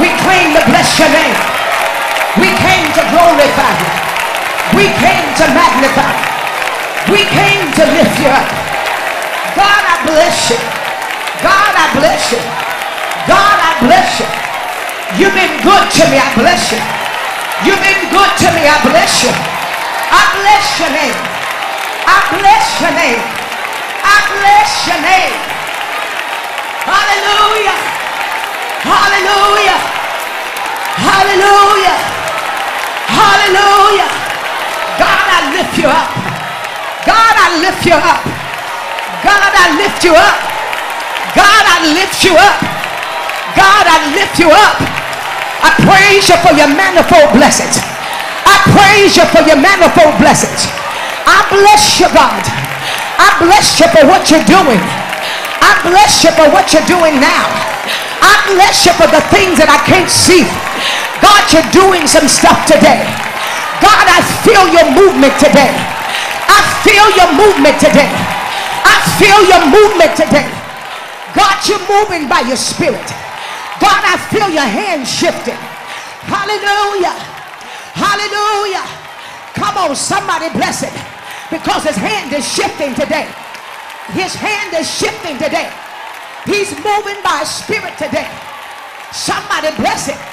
We came to bless your name. We came to glorify you. We came to magnify you. We came to lift you up. God, I bless you. God, I bless you. God, I bless you. You've been good to me. I bless you. You've been good to me. I bless you. I bless your name. I bless your name. I bless your name. Hallelujah. Hallelujah. Hallelujah. Hallelujah. God, I lift you up. God, I lift you up. God, I lift you up. God, I lift you up. God, I lift you up. I praise you for your manifold blessings. I praise you for your manifold blessings. I bless you, God. I bless you for what you're doing. I bless you for what you're doing now. I bless you for the things that I can't see. God, you're doing some stuff today. God, I feel your movement today. I feel your movement today. I feel your movement today. God, you're moving by your spirit. God, I feel your hand shifting. Hallelujah. Hallelujah. Come on, somebody bless it. Because his hand is shifting today. His hand is shifting today. He's moving by his spirit today. Somebody bless it.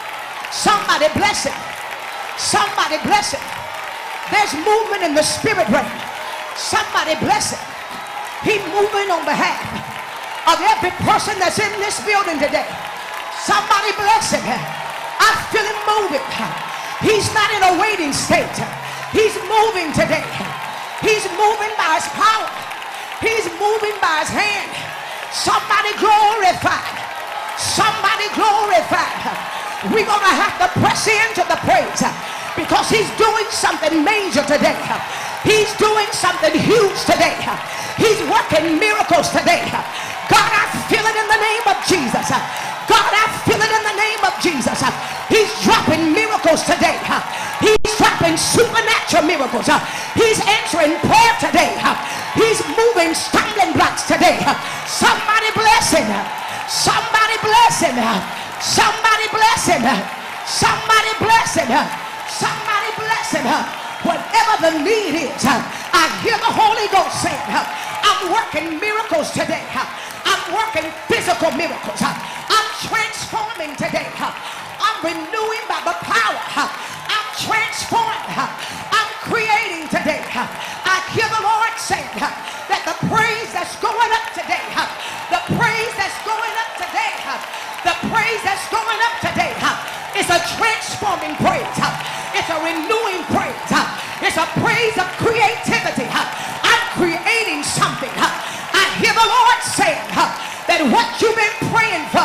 Somebody bless it. Somebody bless it. There's movement in the spirit realm. Somebody bless it. He's moving on behalf of every person that's in this building today. Somebody bless it. I feel him moving. He's not in a waiting state. He's moving today. He's moving by his power. He's moving by his hand. Somebody glorify. Somebody glorify. We're going to have to press into the praise because he's doing something major today. He's doing something huge today. He's working miracles today. God, I feel it in the name of Jesus. God, I feel it in the name of Jesus. He's dropping miracles today. He's dropping supernatural miracles. He's answering prayer today. He's moving stumbling blocks today. Somebody bless him. Somebody bless him. Somebody bless him. Somebody bless him. Somebody bless him. Whatever the need is, I hear the Holy Ghost saying, I'm working miracles today. I'm working physical miracles. I'm transforming today. I'm renewing by the power. I'm transforming. I'm creating today. I hear the Lord saying that the praise that's going up today, the praise that's going up today, the praise that's going up today is a transforming praise. It's a renewing praise. It's a praise of creativity. I'm creating something. I hear the Lord saying that what you've been praying for,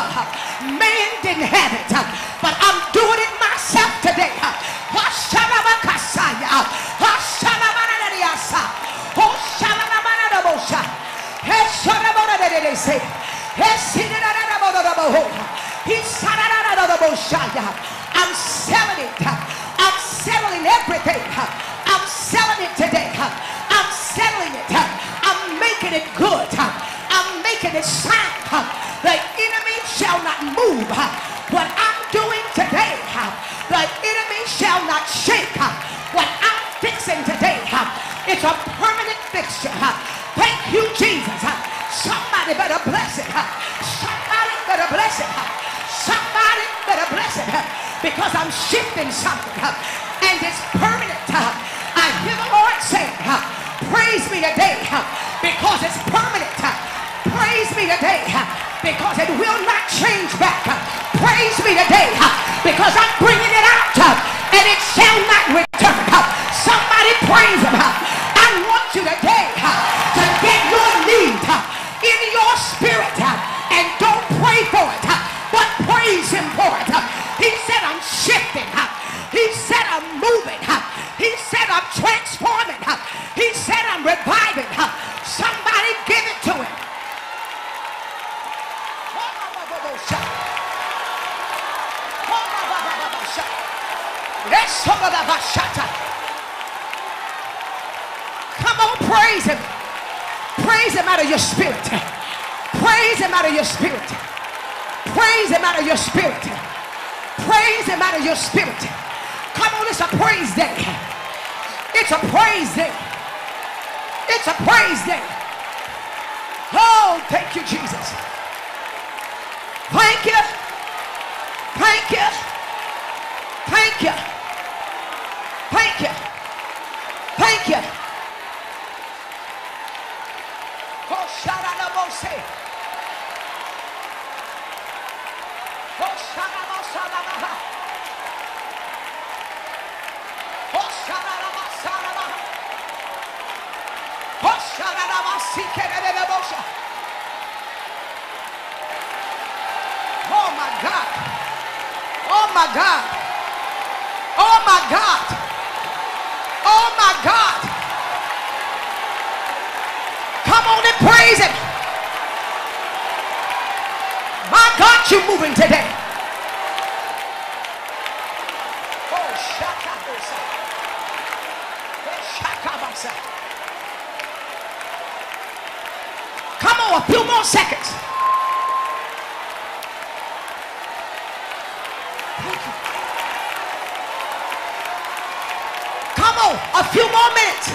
man didn't have it, but I'm doing it myself today. I'm selling it. I'm settling everything. I'm selling it today. I'm settling it. I'm making it good. I'm making it sound. The enemy shall not move what I'm doing today. The enemy shall not shake what I'm fixing today. It's a permanent fixture. Thank you, Jesus. Somebody better bless it. Somebody better bless it. Somebody better bless it. Because I'm shifting something. And it's permanent. I hear the Lord saying, praise me today. Because it's permanent. Praise me today. Because it will not change back. Praise me today. Because I'm bringing it out. And it shall not return. Somebody praise him. I want you today to get your need in your spirit and don't pray for it, but praise him for it. He said I'm shifting. He said I'm moving. He said I'm transforming. He said I'm reviving. Somebody give it to him. Come on, praise him. Praise him out of your spirit. Praise him out of your spirit. Praise him out of your spirit. praise him out of your spirit. Come on, it's a praise day. It's a praise day. It's a praise day. Oh, thank you, Jesus. Thank you. Thank you. Thank you. Thank you. Thank you. Oh, shout out the most. Oh, shout out the most. Oh, shout out the most. Oh, shout out the most. Oh, my God. Oh, my God. Oh, my God. Oh, my God. Come on and praise him. My God, you're moving today. Oh, shakabosa. Shakabasa. Come on, a few more seconds. Come on, a few more minutes.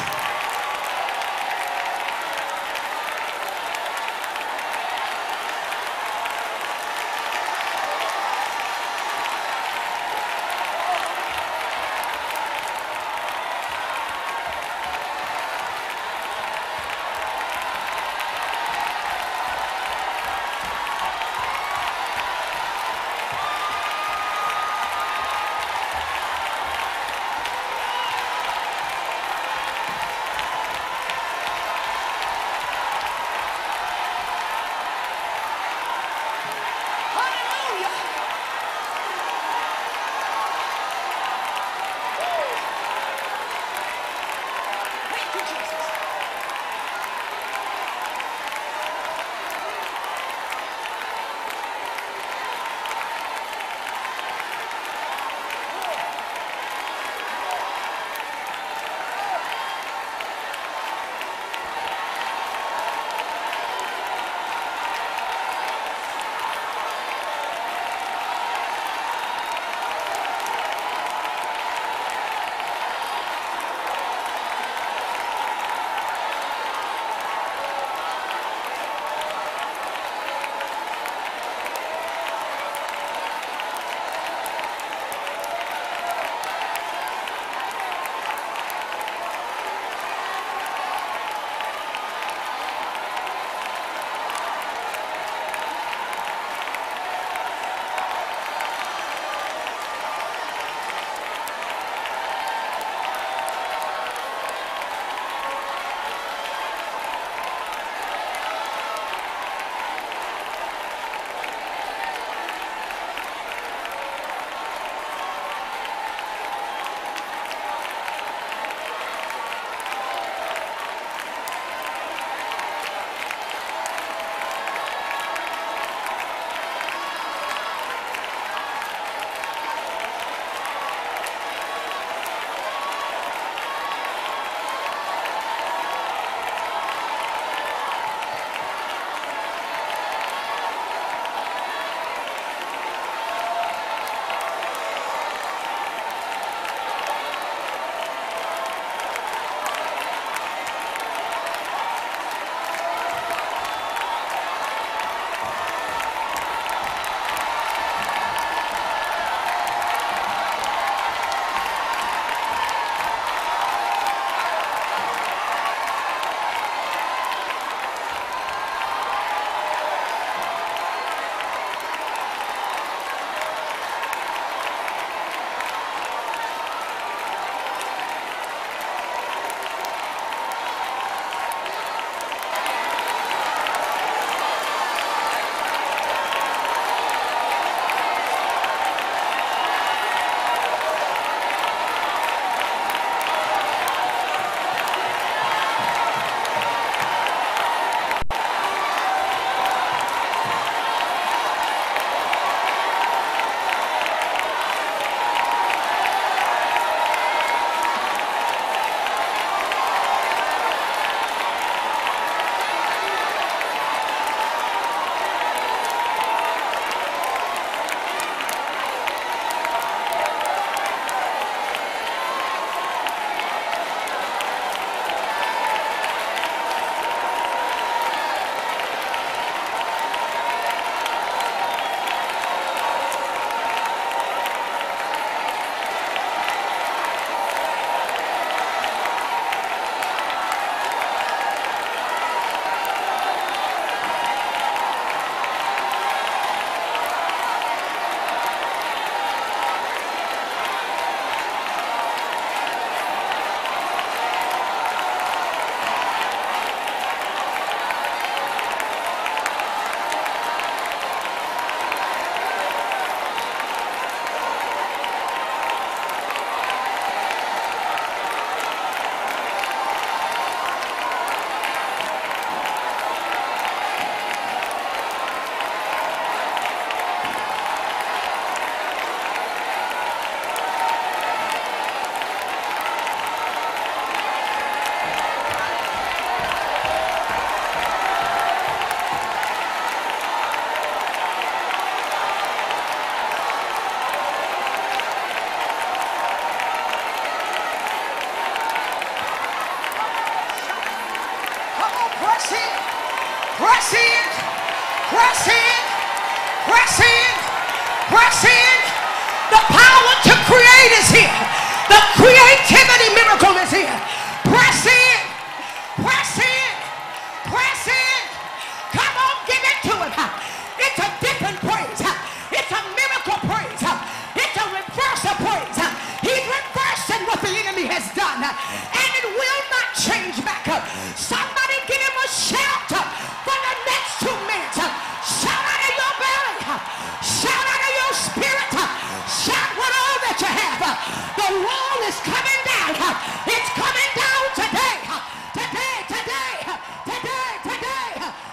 Press in. The power to create is here. The creativity miracle is here. Press in. Press in. Press in. Come on, give it to him. It's a different praise. It's a miracle praise. It's a reversal praise. He's reversing what the enemy has done. And it will not change back. Somebody give him a shout for the next 2 minutes. Shout out of your belly. Shout out of your spirit. Shout with all that you have. The wall is coming down. It's coming down today. Today, today, today, today.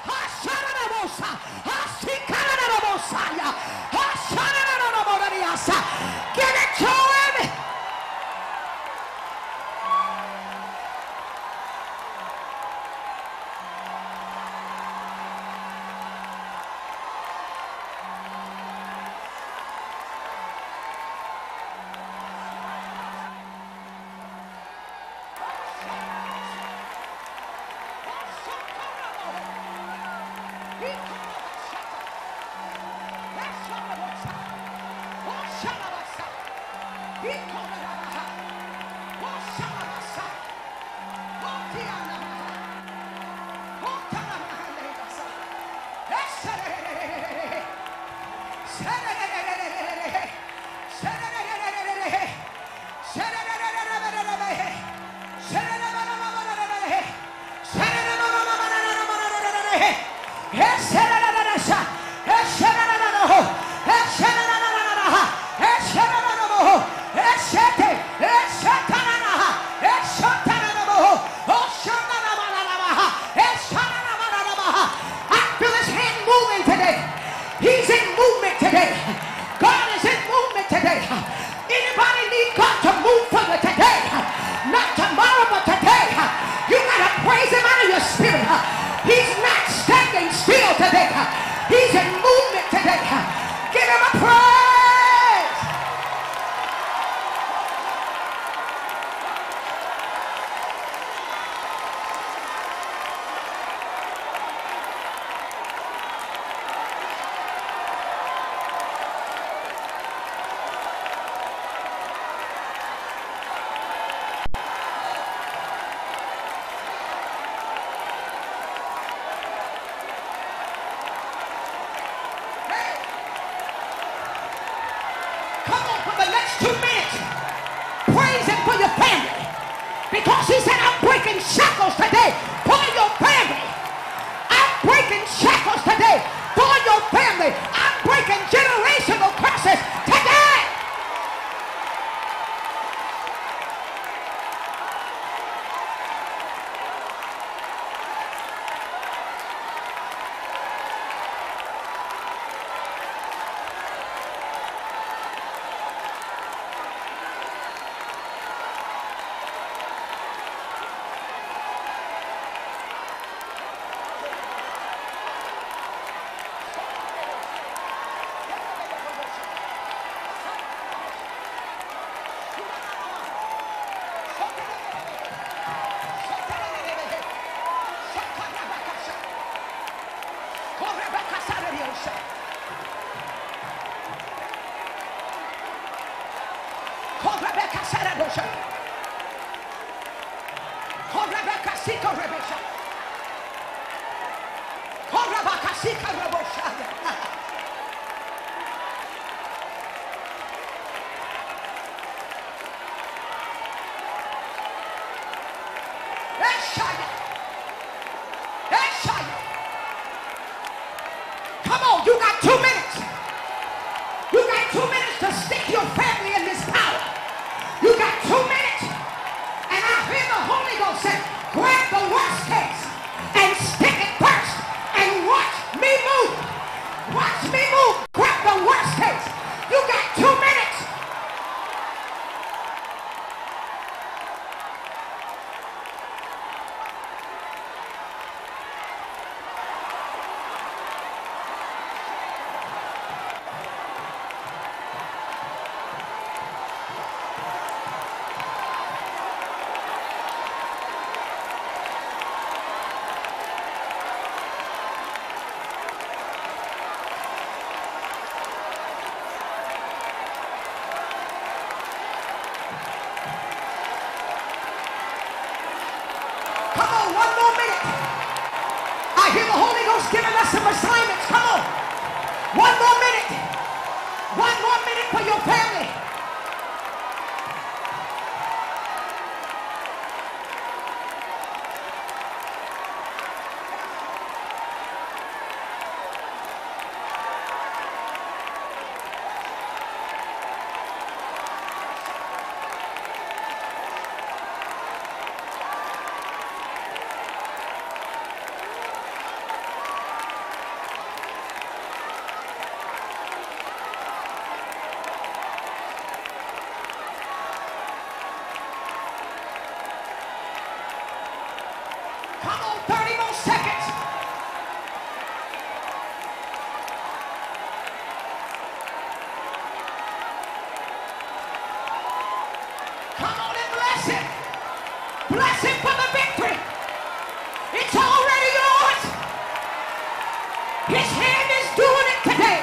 Give it to him. He's in movement today. God is in movement today. Anybody need God to move for you today? Not tomorrow, but today. You gotta praise him out of your spirit. He's not standing still today. He's in movement today. Give him a praise. Come on, for the next 2 minutes, praise him for your family. Because he said, I'm breaking shackles today for your family. I'm breaking shackles today for your family. I'm breaking generational curses today. Come on, you got 2 minutes. You got 2 minutes to stick your family in this power. You got 2 minutes. And I hear the Holy Ghost say, grab the worst case and stick it first and watch me move. Watch me move. Grab the worst case. You got 2 minutes. God's given us some assignments. Come on. One more minute. One more minute for your family. Come on, 30 more seconds. Come on and bless him. Bless him for the victory. It's already yours. His hand is doing it today.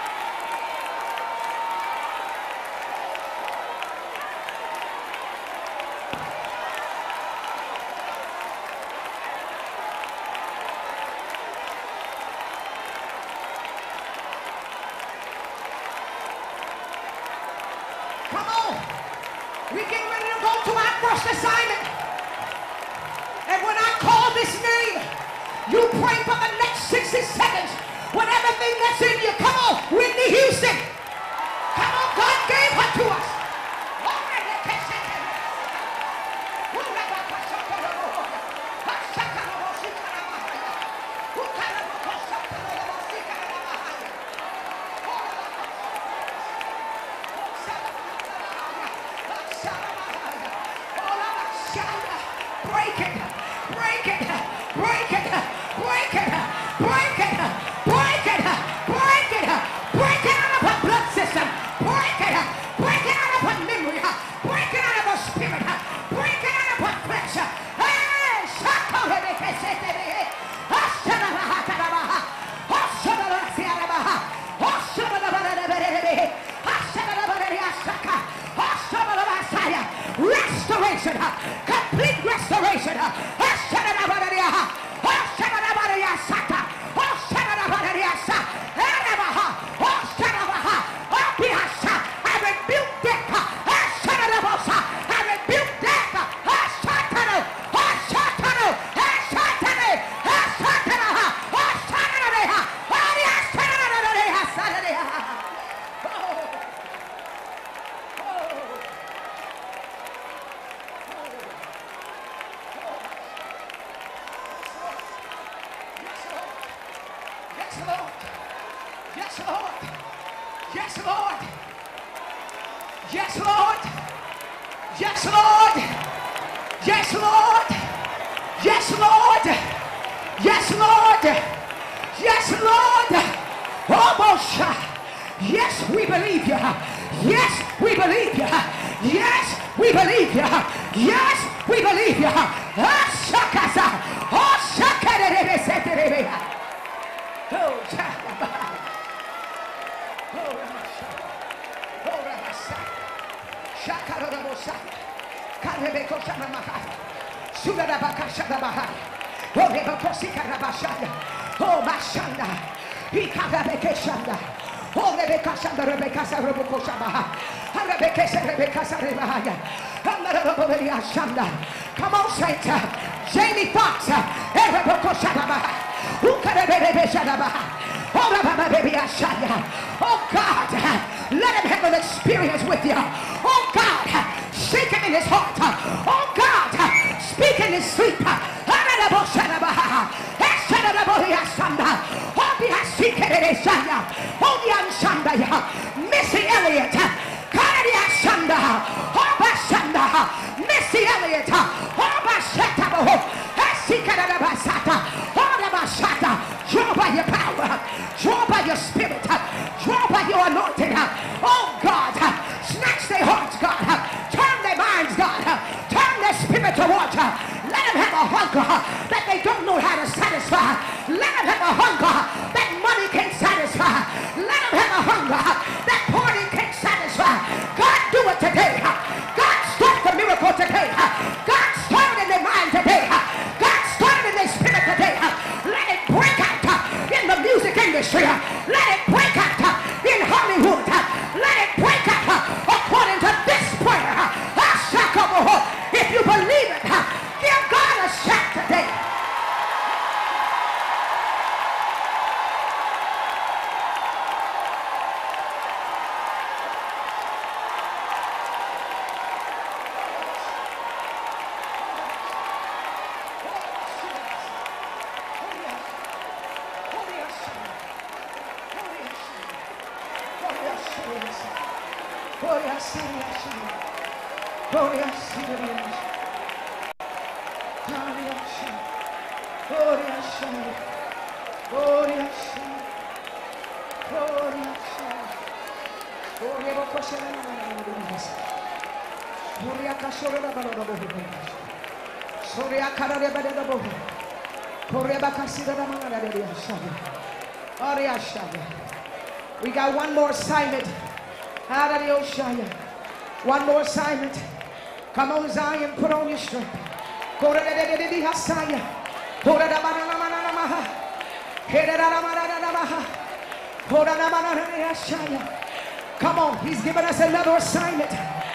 Come on. We're getting ready to go to our first assignment. And when I call this name, you pray for the next 60 seconds with everything that's in you. Come on, Whitney Houston. Come on, God gave her to us. Break it, break it, break it, break it, break it, break it, break it, break it out of her blood system, break it out of her memory, break it out of her spirit, break it out of her flesh. Hey, restoration, complete restoration. I rebuke death. I rebuke death. Yes, Lord. Yes, Lord. Yes, Lord. Yes, Lord. Yes, Lord. Yes, Lord. Yes, Lord. Yes, Lord. Almost. Yes, we believe you. Yes, we believe you. Yes, we believe you. Yes, we believe you. Oh, Mashanda. He can't Rebecca Shanda. Oh, Rebecca Shanda, Rebecca Sarubuko Shabaha. Rebecca Saribahaya. Shanda. Come on, saints. Jamie Foxx. Rebecca Shabaha. Who can Rebecca Shabaha? Oh God, let him have an experience with you. Oh God, shake him in his heart. Oh God, speak in his sleep. Missy Elliott, Missy Elliott, draw by your power, draw by your spirit, draw by your anointing. Oh God, snatch their hearts, God, turn their minds, God, turn their spirit towards you. Let them have a hunger that they don't know how to satisfy. Let them have a hunger that money can satisfy. Let them have a hunger that party can satisfy. God, do it today. God, start the miracle today. God, start We got one more assignment. One more assignment. Come on, Zion, put on your strength. Come on, he's given us another assignment.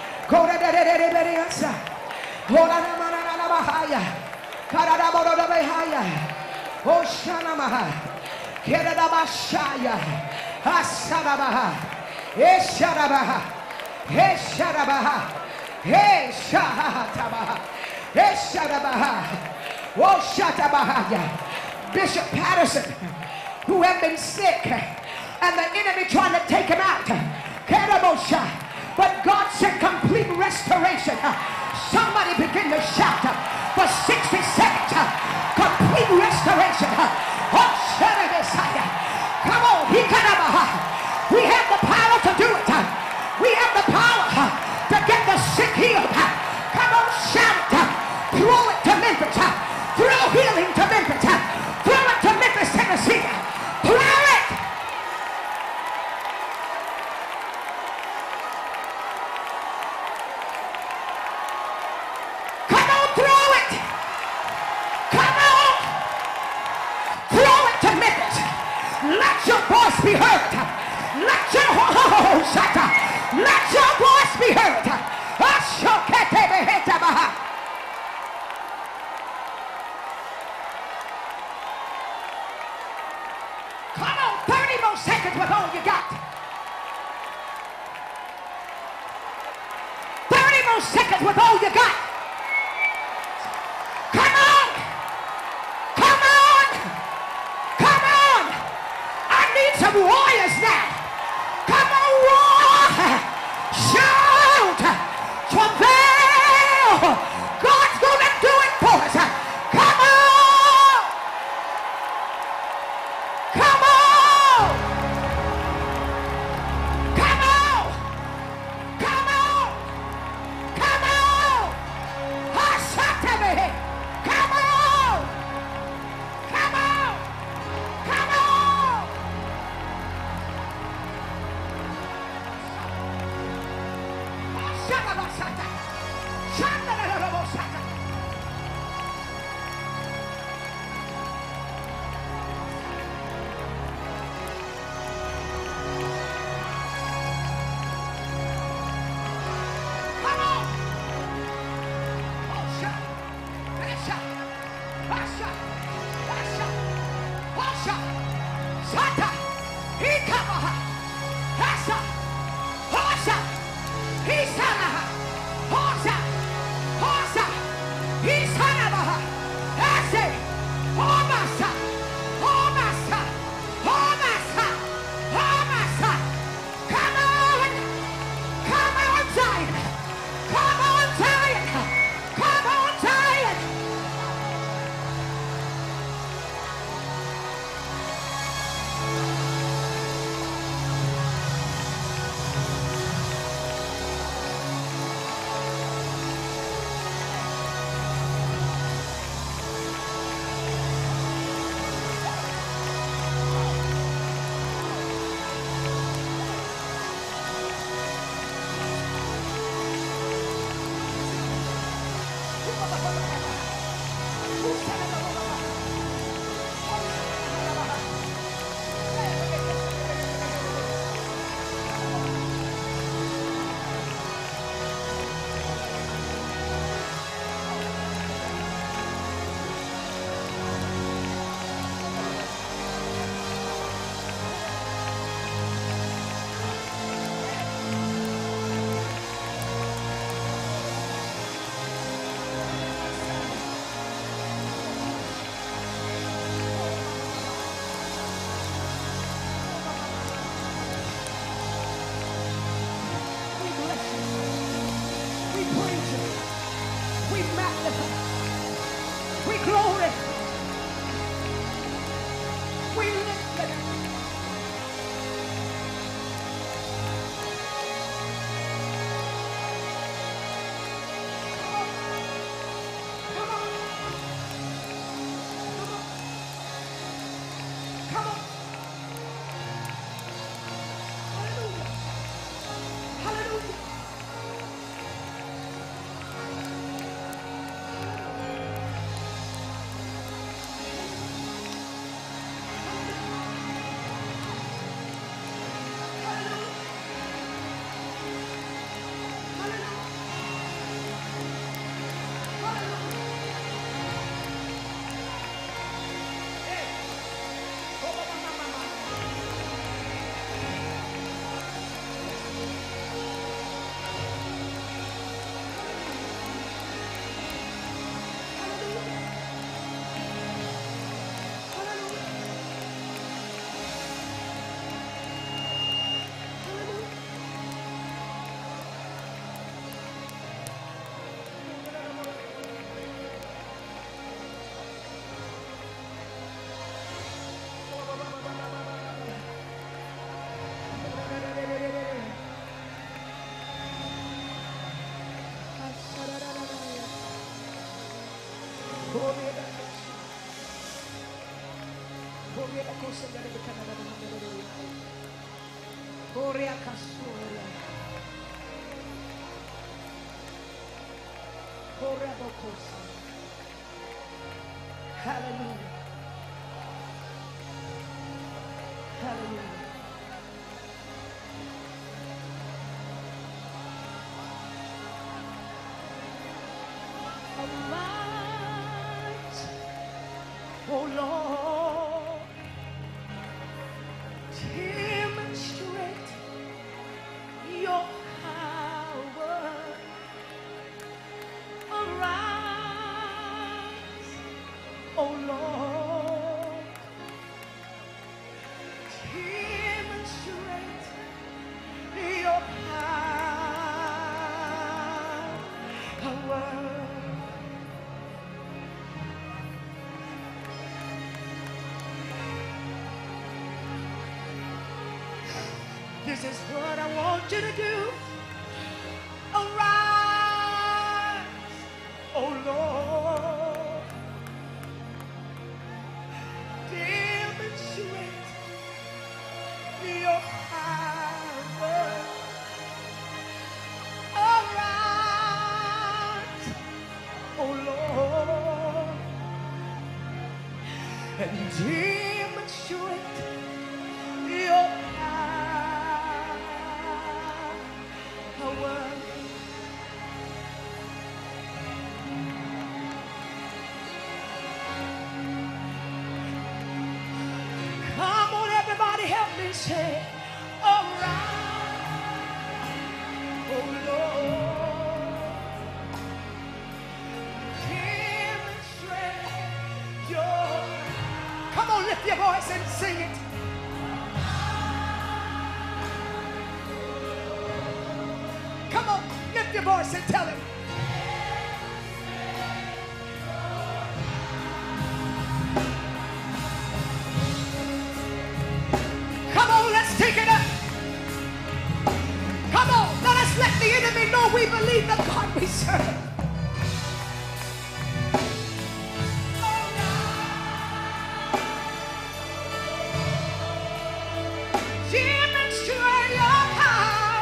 Oh, Shanamaha, Kedabashaya, Asadabaha, Eshadabaha, Eshadabaha, Eshadabaha, Eshadabaha, Oh, Shatabahaya. Bishop Patterson, who had been sick, and the enemy trying to take him out. Kedabosha, but God sent complete restoration. Somebody begin to shout for 60 seconds. Complete restoration. Oh, come on, we have the power to do it. We have the power to get the sick healed. Come on, shout it. Throw it to Memphis. Throw healing to Memphis. Throw it to Memphis, Tennessee. Throw it. Come on, throw it. Come on. Throw it to Memphis. Let your voice be heard. Let your voice be heard. Come on, 30 more seconds with all you got. 30 more seconds with all you got. Come on. Come on. Come on. I need some warriors now. Come on, roar. Shout. Travail. God's going to do it for us. Come on. Come on. Come on. Come on. Come on. Hashatame. Come on. Come on. Come on. Shababasata. Shandarabosata. Come on. Osha. Esha. Asha. Asha. Osha. Sata. Ikabaha. Asa. Osha. Isanaha. Osha. Osha. Isanabaha. Ase. Omasa. Omasa. Omasa. Omasa. Come on. Come on, Zion. Come on, Zion. Come on, Zion. Hallelujah. Hallelujah. Arise, oh Lord, demonstrate your power. Arise, oh Lord, demonstrate your power. This is what I want you to do. Arise, oh Lord, demonstrate your power. Arise, oh Lord, and demonstrate your power. Come on, everybody, help me say, arise, oh Lord, demonstrate your. Come on, lift your voice and sing it. Come on, lift your voice and tell him. Come on, let's take it up. Come on, let us let the enemy know we believe the God we serve. Demonstrate your power.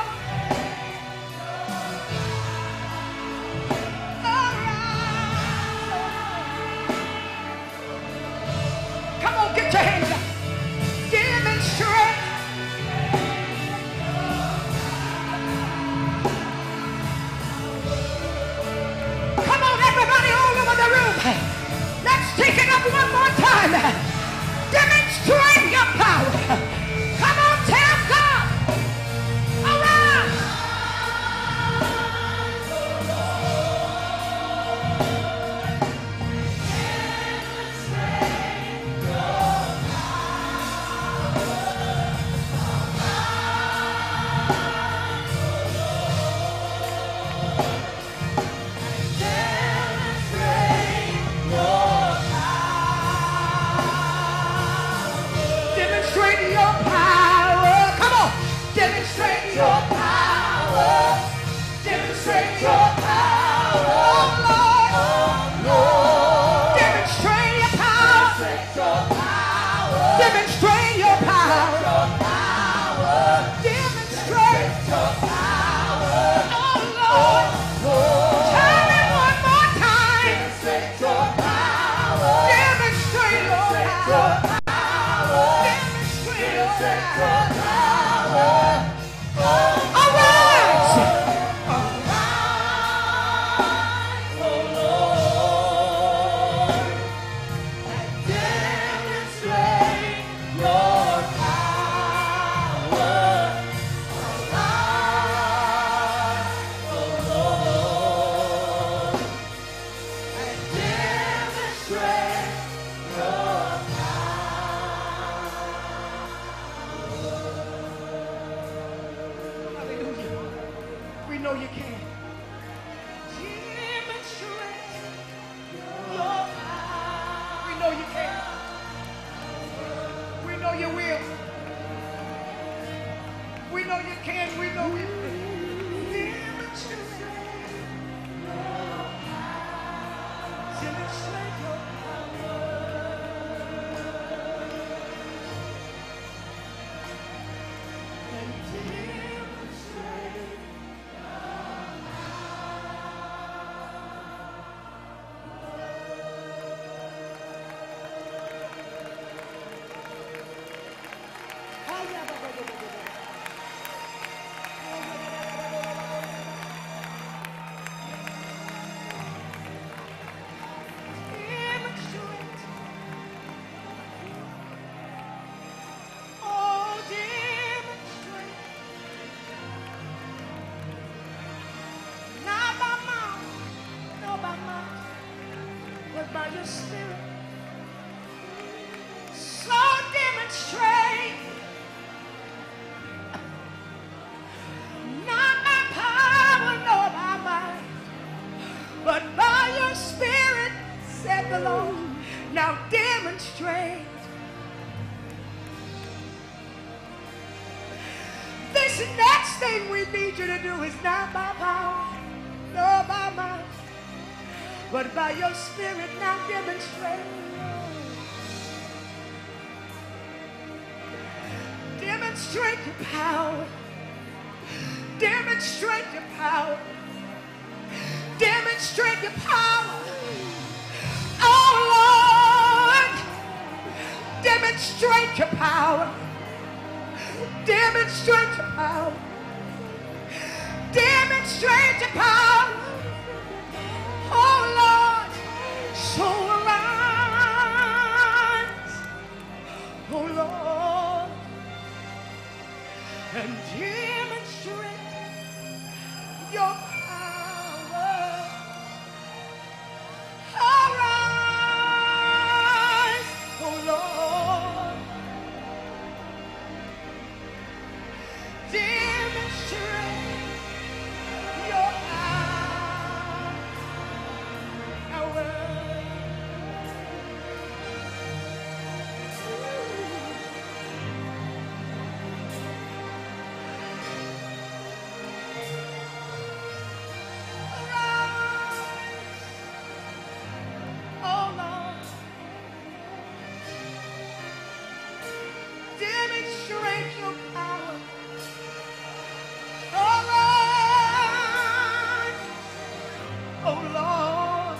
Come on, get your hands up. Demonstrate. Come on, everybody all over the room. Let's take it up one more time. Demonstrate your power. Come on, tell God. Arise. Demonstrate your power. Come on. Demonstrate your power. Demonstrate your power. Oh Lord. Oh Lord. Demonstrate your power. Demonstrate your power. Demonstrate your power. Oh Lord. Tell me one more time. Demonstrate your power. Demonstrate your power. We know you can. Demonstrate your power. We know you can. We know you will. We know you can. We know you will. Demonstrate your power. Demonstrate by your Spirit. So demonstrate, not by power nor by might, but by your Spirit, said the Lord. Now demonstrate. This next thing we need you to do is not by power nor by might, but by your Spirit. Now demonstrate. Demonstrate your power. Demonstrate your power. Demonstrate your power. Oh Lord, demonstrate your power. Demonstrate your power. Demonstrate your power. Oh Lord, so arise, oh Lord, and demonstrate your power. Arise, oh Lord, demonstrate your power. Oh Lord, demonstrate your power. Oh Lord, oh Lord,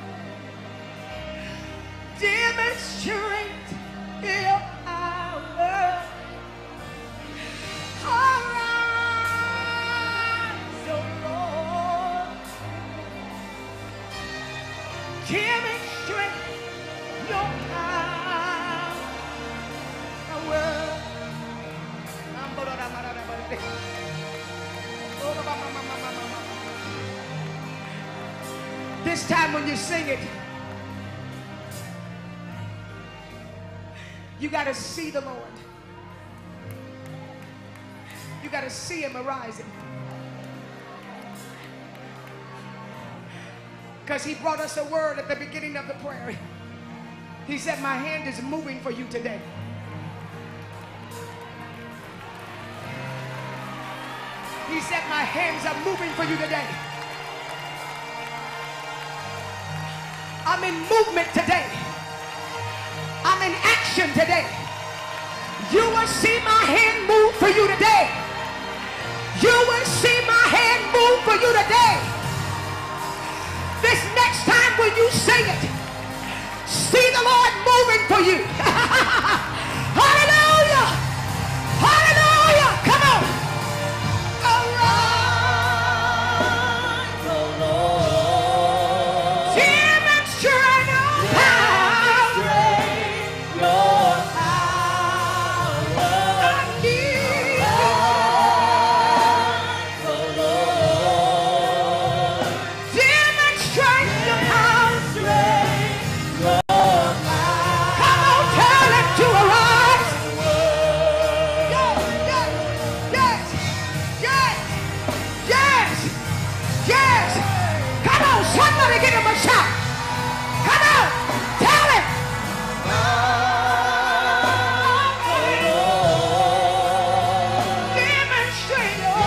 demonstrate your power. Arise, oh Lord, demonstrate your power. This time when you sing it, you got to see the Lord. You got to see him arising. Because he brought us a word at the beginning of the prayer. He said, my hand is moving for you today. He said, my hands are moving for you today. I'm in movement today. I'm in action today. You will see my hand move for you today. You will see my hand move for you today. This next time when you sing it, see the Lord moving for you. Hallelujah. Hallelujah. Come on. Arise, oh Lord. Demonstrate your power. I need you. Oh Lord. Demonstrate your power. Come on, tell it to arise. Yes, yes, yes, yes, yes. Come on, somebody give him a shout. Come on, tell him. Demonstrate your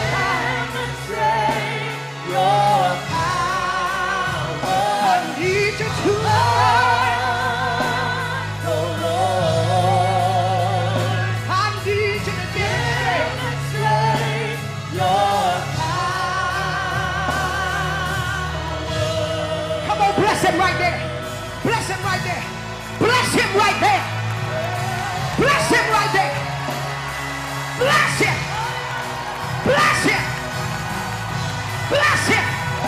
power. I need you to I need you to demonstrate your power. Come on, bless him right there. Bless him right there. Bless him right there. Bless him right there. Bless him. Bless him. Bless him.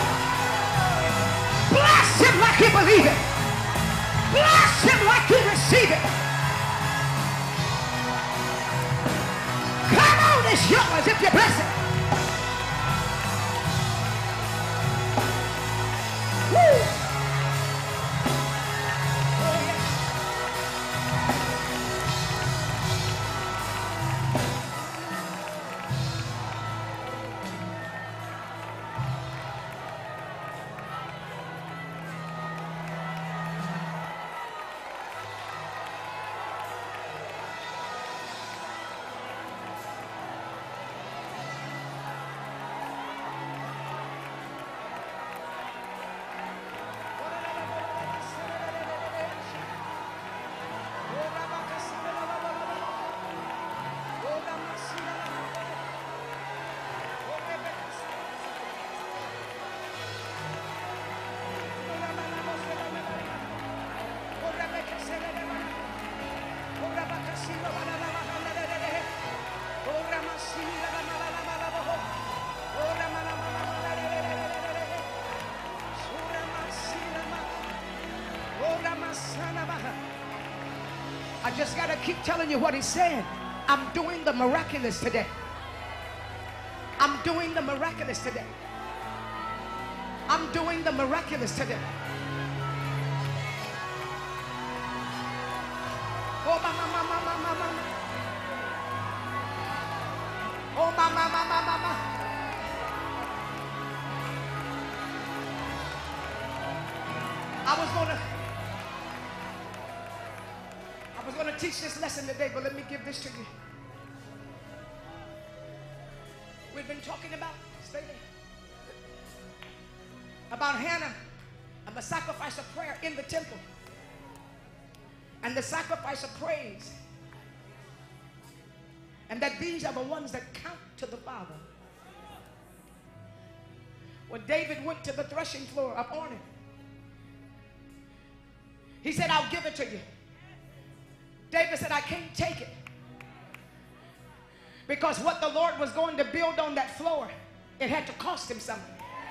Bless him like you believe it. Bless him like you receive it. Come on, it's yours if you bless it. Woo. I just got to keep telling you what he's saying. I'm doing the miraculous today. I'm doing the miraculous today. I'm doing the miraculous today. Oh, mama. Oh, mama. I was gonna teach this lesson today, but let me give this to you. We've been talking about, stay there, about Hannah and the sacrifice of prayer in the temple and the sacrifice of praise, and that these are the ones that count to the Father. When David went to the threshing floor of Ornan, he said, I'll give it to you. David said, I can't take it, because what the Lord was going to build on that floor, it had to cost him something.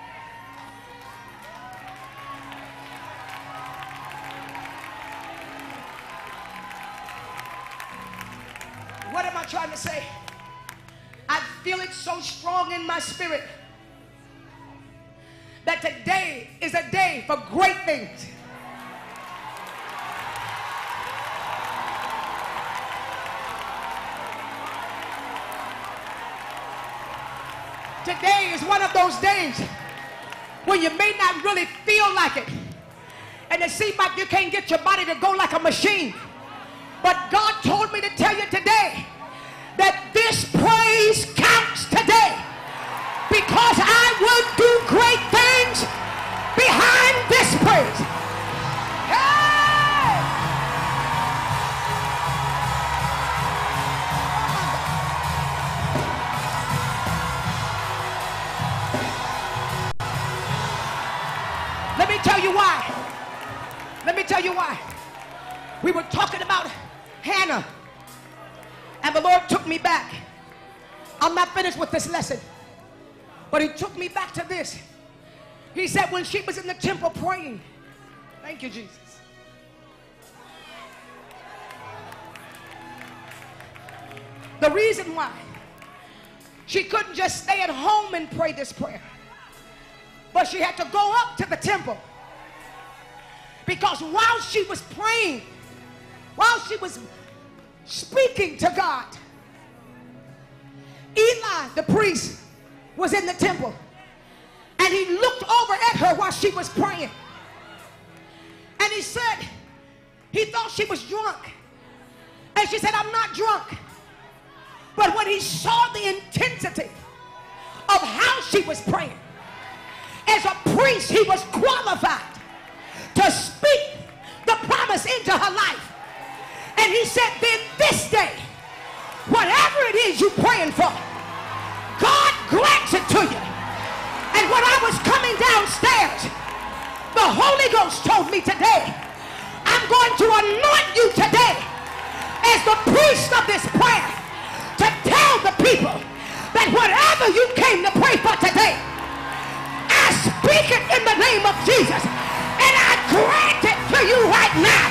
What am I trying to say? I feel it so strong in my spirit that today is a day for great things. Today is one of those days when you may not really feel like it, and it seems like you can't get your body to go like a machine. But God told me to tell you today that this praise counts today, because I will do great things behind this praise. Hey! Let me tell you why. Let me tell you why. We were talking about Hannah, and the Lord took me back. I'm not finished with this lesson, but he took me back to this. He said when she was in the temple praying, thank you, Jesus. The reason why she couldn't just stay at home and pray this prayer, but she had to go up to the temple, because while she was praying, while she was speaking to God, Eli, the priest, was in the temple, and he looked over at her while she was praying, and he said he thought she was drunk, and she said, I'm not drunk. But when he saw the intensity of how she was praying, as a priest, he was qualified to speak the promise into her life. And he said, then this day, whatever it is you're praying for, God grants it to you. And when I was coming downstairs, the Holy Ghost told me today, I'm going to anoint you today as the priest of this prayer, to tell the people that whatever you came to pray for today, I speak it in the name of Jesus, and I grant it to you right now.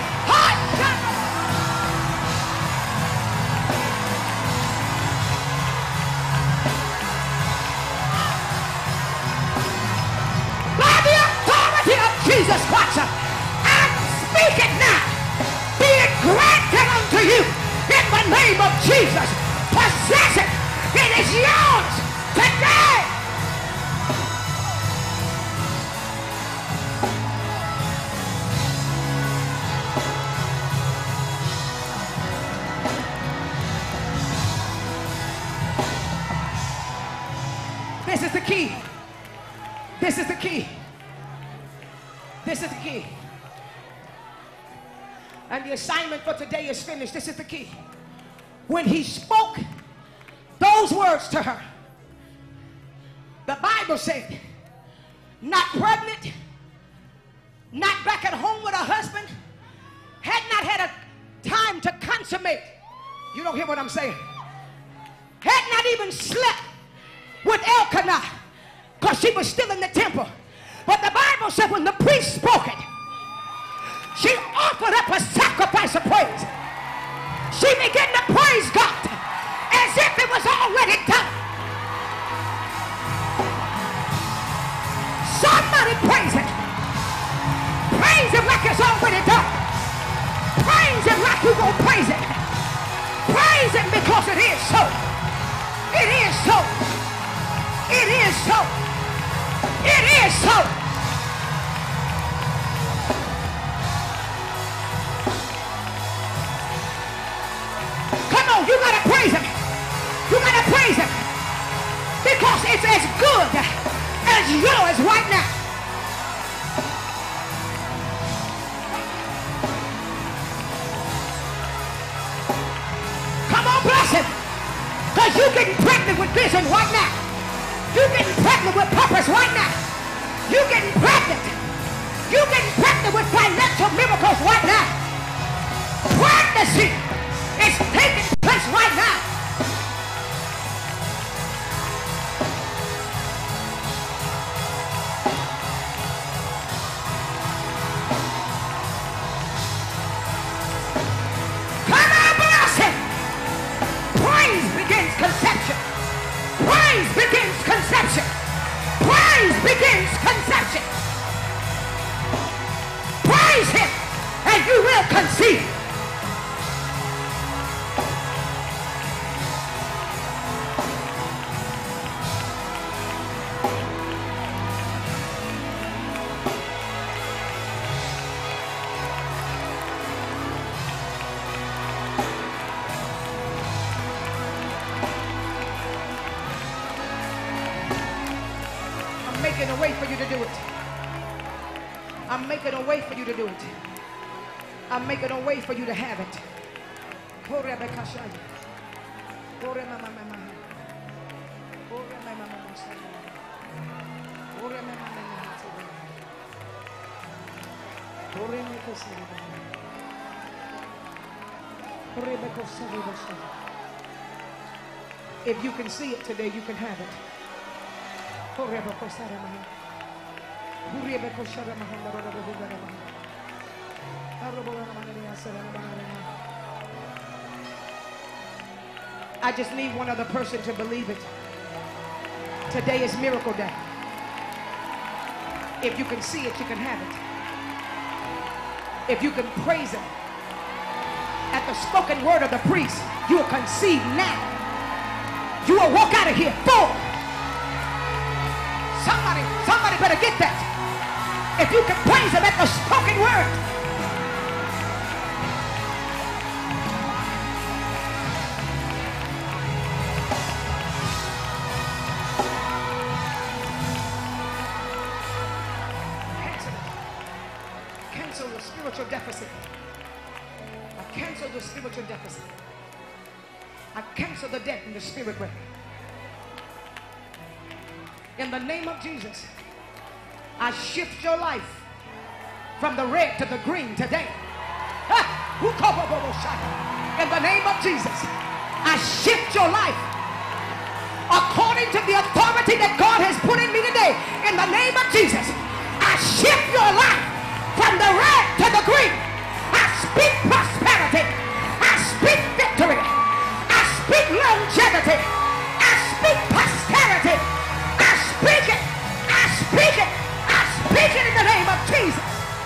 By the authority of Jesus Christ, I speak it now. Be it granted unto you in the name of Jesus. Possess it. It is yours today. This is the key. This is the key. This is the key. And the assignment for today is finished. This is the key. When he spoke those words to her, the Bible said, not pregnant, not back at home with her husband, had not had a time to consummate. You don't hear what I'm saying. Had not even slept with Elkanah, because she was still in the temple. But the Bible said when the priest spoke it, she offered up a sacrifice of praise. She began to praise God as if it was already done. Somebody praise Him. Praise Him like it's already done. Praise Him like you're going to praise Him. Praise Him because it is so. It is so. It is so. It is so. Come on, you gotta praise Him. You gotta praise Him because it's as good as yours right now. Come on, bless Him, because you're getting pregnant with vision right now. You're getting pregnant with purpose right now. You're getting pregnant. You're getting pregnant with financial miracles right now. Pregnancy is taking place right now. Come on, bless Him. Praise begins conception. Praise begins conception. Praise begins conception. Praise Him and you will conceive. A way for you to do it. I'm making a way for you to do it. I'm making a way for you to have it. If you can see it today, you can have it. I just need one other person to believe it. Today is miracle day. If you can see it, you can have it. If you can praise Him at the spoken word of the priest, you will conceive now. You will walk out of here full. Somebody better get that. If you can praise Him at the spoken word. Cancel the spiritual deficit. I cancel the spiritual deficit. I cancel the debt in the spirit realm. In the name of Jesus, I shift your life from the red to the green today. In the name of Jesus, I shift your life according to the authority that God has put in me today. In the name of Jesus, I shift your life from the red to the green. I speak prosperity. I speak victory. I speak longevity. I speak posterity. Speak it. I speak it. I speak it in the name of Jesus.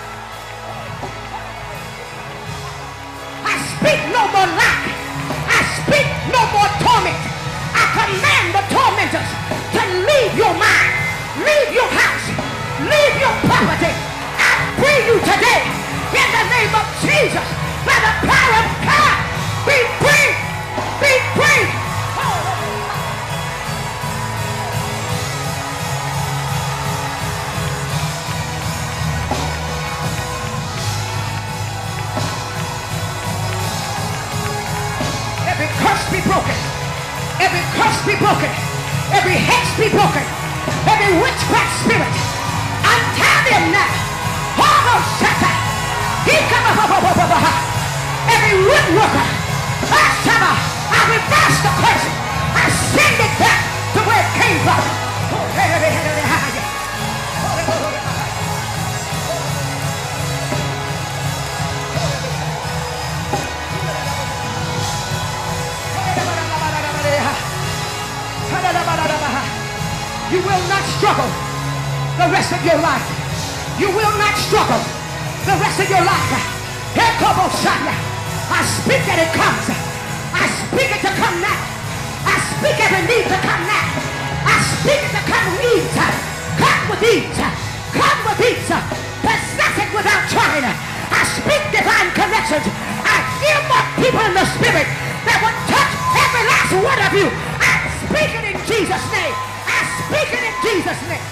I speak no more lack. I speak no more torment. I command the tormentors to leave your mind, leave your house, leave your property. I free you today in the name of Jesus. By the power of God, be free. Be free. Every curse be broken. Every curse be broken. Every hex be broken. Every witchcraft spirit, untie them now. Every woodworker, I reverse the curse. I send it back to where it came from. struggle the rest of your life. You will not struggle the rest of your life. I speak that it comes. I speak it to come now. I speak every need to come now. I speak it to come with ease. Come with ease. Come with ease. Possess it without trying. I speak divine connections. I feel more people in the spirit that will touch every last one of you. I speak it in Jesus' name. I speak it in Jesus' name.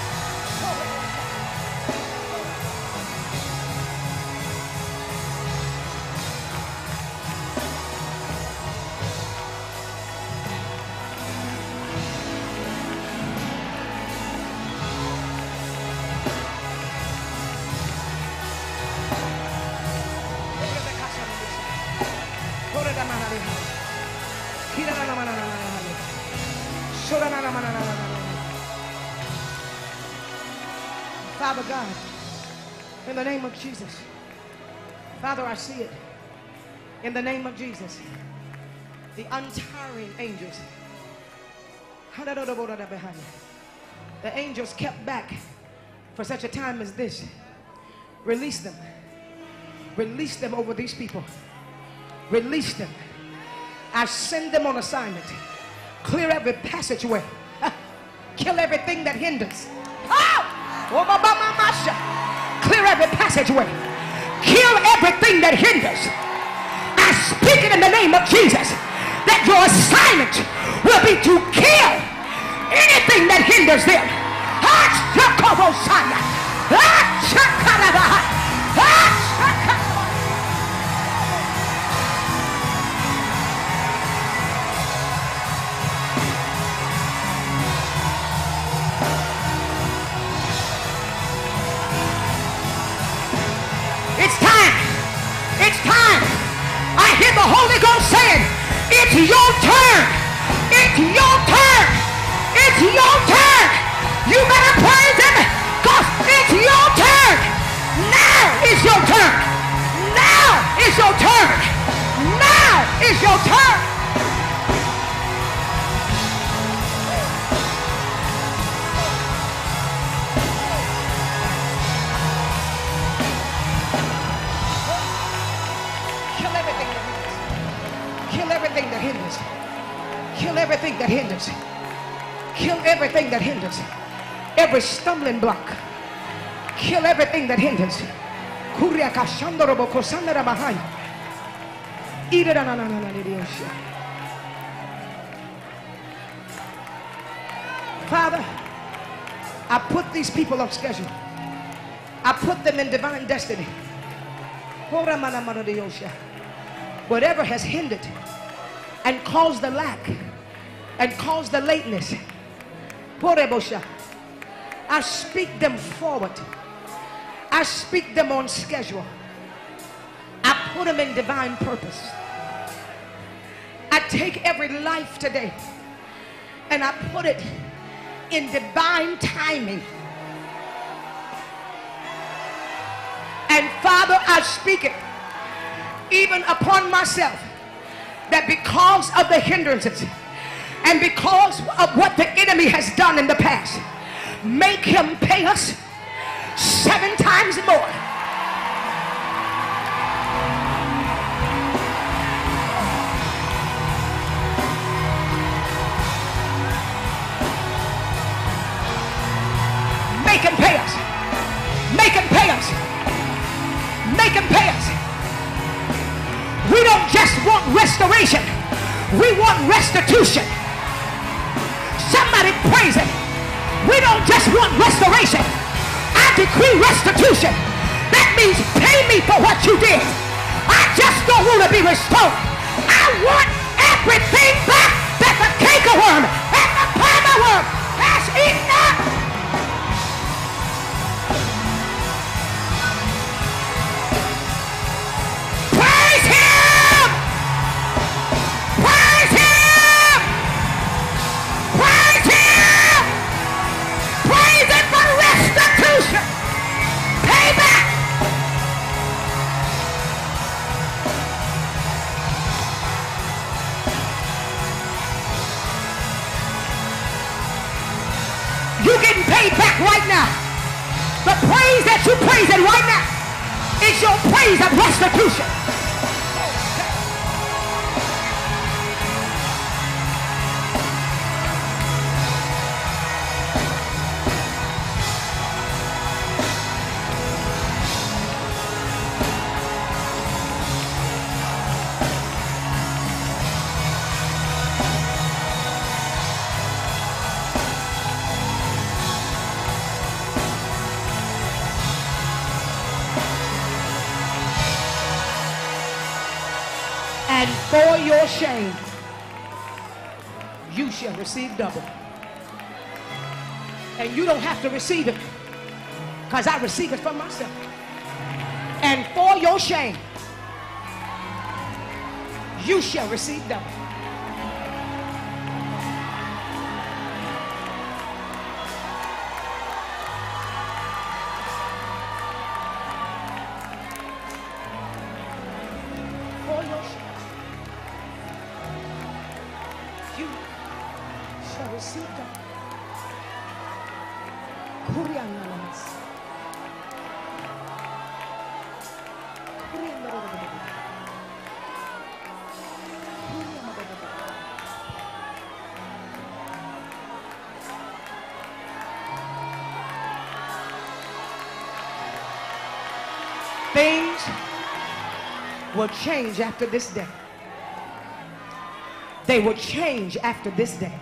Father God, in the name of Jesus, Father, I see it. In the name of Jesus, the untiring angels, the angels kept back for such a time as this. Release them. Release them over these people. Release them. I send them on assignment. Clear every passageway. Kill everything that hinders. Clear every passageway. Kill everything that hinders. I speak it in the name of Jesus that your assignment will be to kill anything that hinders them. It's time. It's time. I hear the Holy Ghost saying, it's your turn. It's your turn. It's your turn. You better praise him because it's your turn. Now is your turn. Now is your turn. Now is your turn. Kill everything that hinders. Kill everything that hinders. Kill everything that hinders. Every stumbling block. Kill everything that hinders. Father, I put these people on schedule. I put them in divine destiny. Whatever has hindered and caused the lack and caused the lateness, I speak them forward. I speak them on schedule. I put them in divine purpose. I take every life today and I put it in divine timing. And Father, I speak it even upon myself, that because of the hindrances and because of what the enemy has done in the past, make him pay us 7 times more. Make him pay us. Make him pay us. Make him pay us. We don't just want restoration. We want restitution. Somebody praise it. We don't just want restoration. I decree restitution. That means pay me for what you did. I just don't want to be restored. I want everything back that the cankerworm and the palmerworm has eaten up. You back right now. The praise that you praise it right now is your praise of restitution. And for your shame, you shall receive double. And you don't have to receive it, because I receive it from myself. And for your shame, you shall receive double. For your shame, you shall receive double. Things will change after this day. They will change after this day.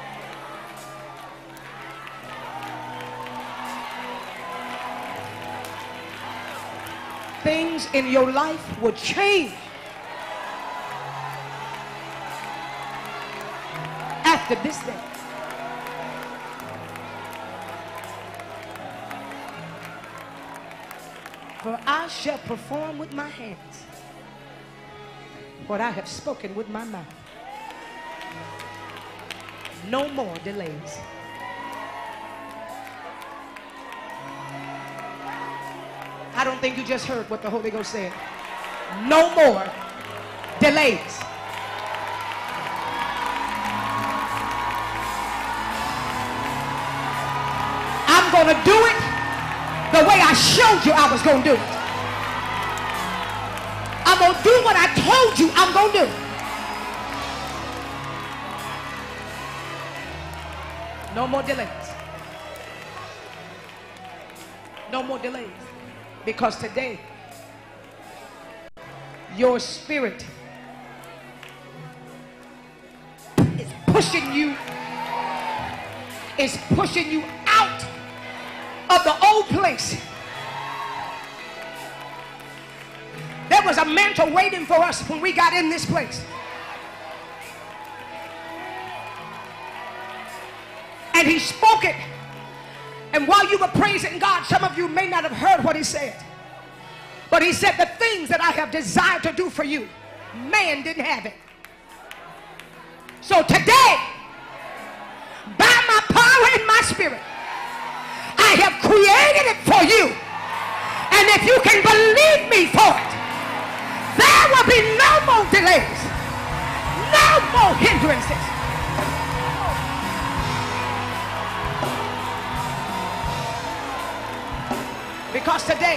Things in your life will change after this day. For I shall perform with my hands what I have spoken with my mouth. No more delays. I don't think you just heard what the Holy Ghost said. No more delays. I'm going to do it the way I showed you I was going to do it. I'm going to do what I told you I'm going to do. No more delays. No more delays. Because today, your spirit is pushing you out of the old place. There was a mantle waiting for us when we got in this place. And he spoke it. And while you were praising God, some of you may not have heard what he said. But he said, the things that I have desired to do for you, man didn't have it. So today, by my power and my spirit, I have created it for you. And if you can believe me for it, there will be no more delays, no more hindrances. Because today,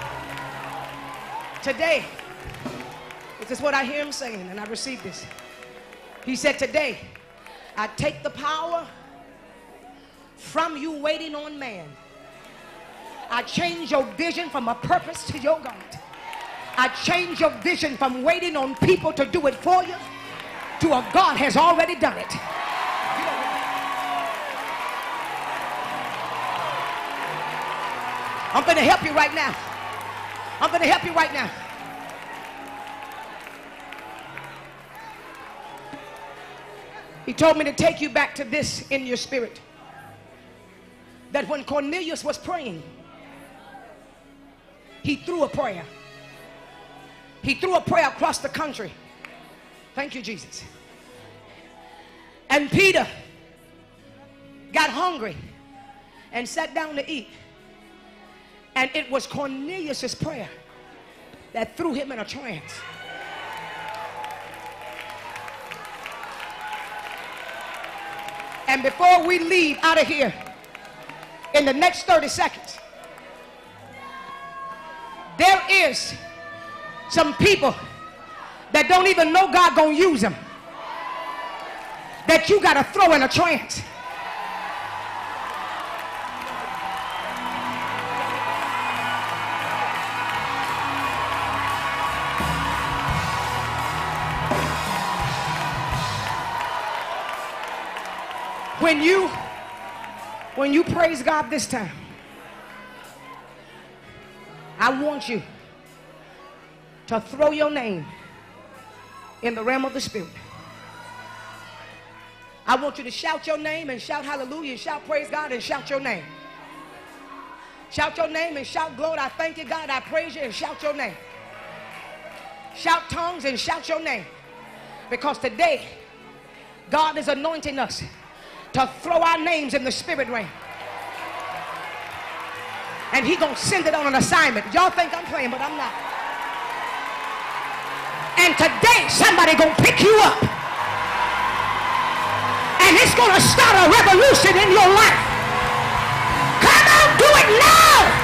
this is what I hear him saying, and I received this. He said, today, I take the power from you waiting on man. I change your vision from a purpose to your God. I change your vision from waiting on people to do it for you to a God has already done it. I'm going to help you right now. I'm going to help you right now. He told me to take you back to this in your spirit. That when Cornelius was praying, he threw a prayer. He threw a prayer across the country. Thank you, Jesus. And Peter got hungry and sat down to eat. And it was Cornelius' prayer that threw him in a trance. And before we leave out of here, in the next 30 seconds, there is some people that don't even know God gonna use them, that you gotta throw in a trance. When you praise God this time, I want you to throw your name in the realm of the Spirit. I want you to shout your name and shout hallelujah and shout praise God and shout your name. Shout your name and shout glory. I thank you, God. I praise you and shout your name. Shout tongues and shout your name. Because today, God is anointing us to throw our names in the spirit realm. And He's going to send it on an assignment. Y'all think I'm playing, but I'm not. And today, somebody going to pick you up. And it's going to start a revolution in your life. Come on, do it now.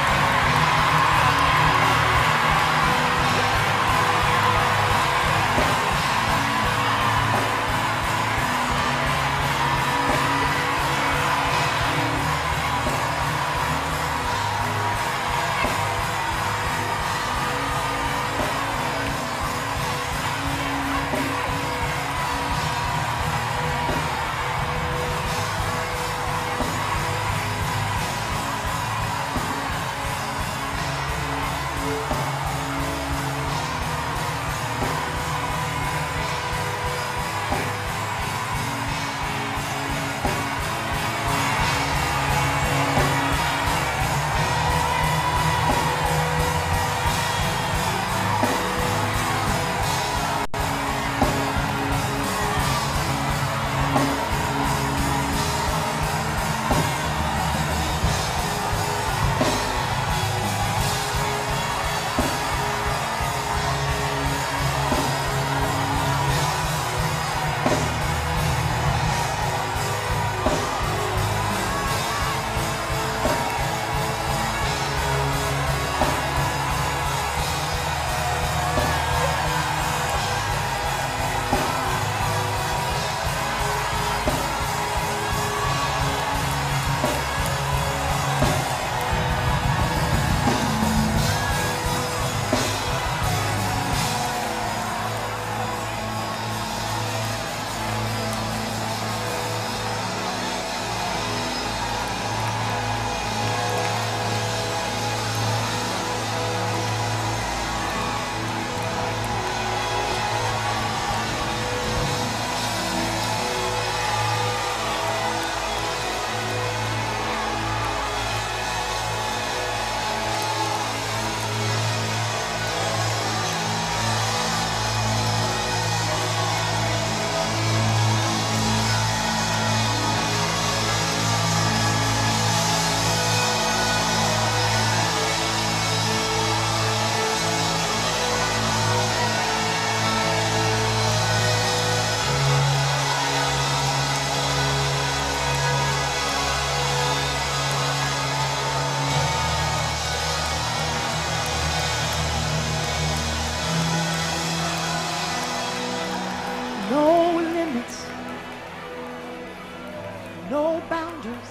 No boundaries.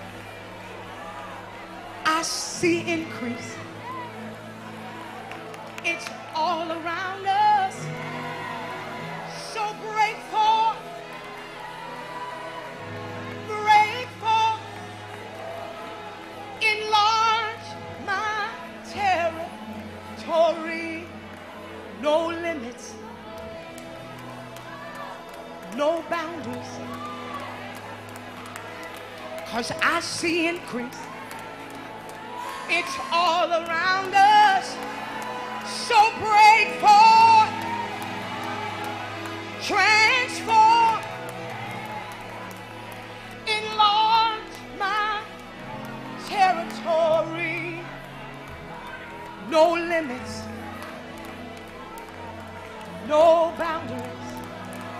I see increase. It's all around us. So grateful. Grateful. Enlarge my territory. No limits. No boundaries. 'Cause I see increase. It's all around us. So grateful. Transform. Enlarge my territory. No limits. No boundaries.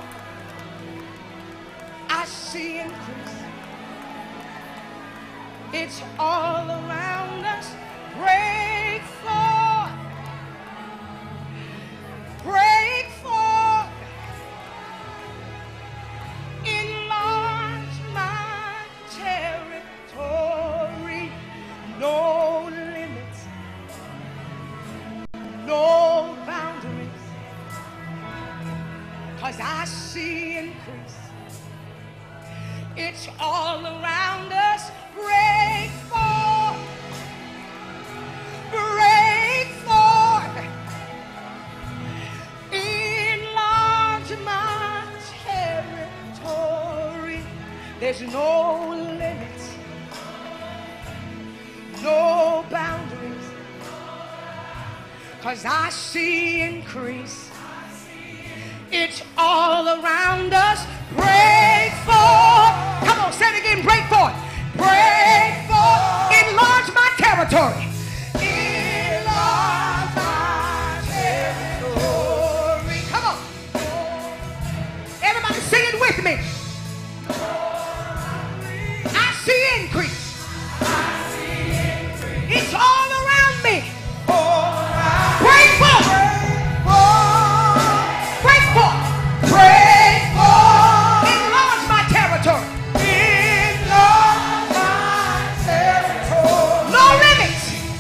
I see increase. It's all around us. Break forth. Break forth. Enlarge my territory. No limits. No boundaries. 'Cause I see increase. It's all around us. Break forth. Break forth. Enlarge my territory. There's no limits. No boundaries. 'Cause I see increase. It's all around us. Break forth. Come on, say it again. Break forth. Break forth. Enlarge my territory. Enlarge my territory. Come on. Everybody sing it with me. I see increase. It's all around me. Break forth. Break forth. Break forth. Enlarge my territory. Enlarge my territory. No limits.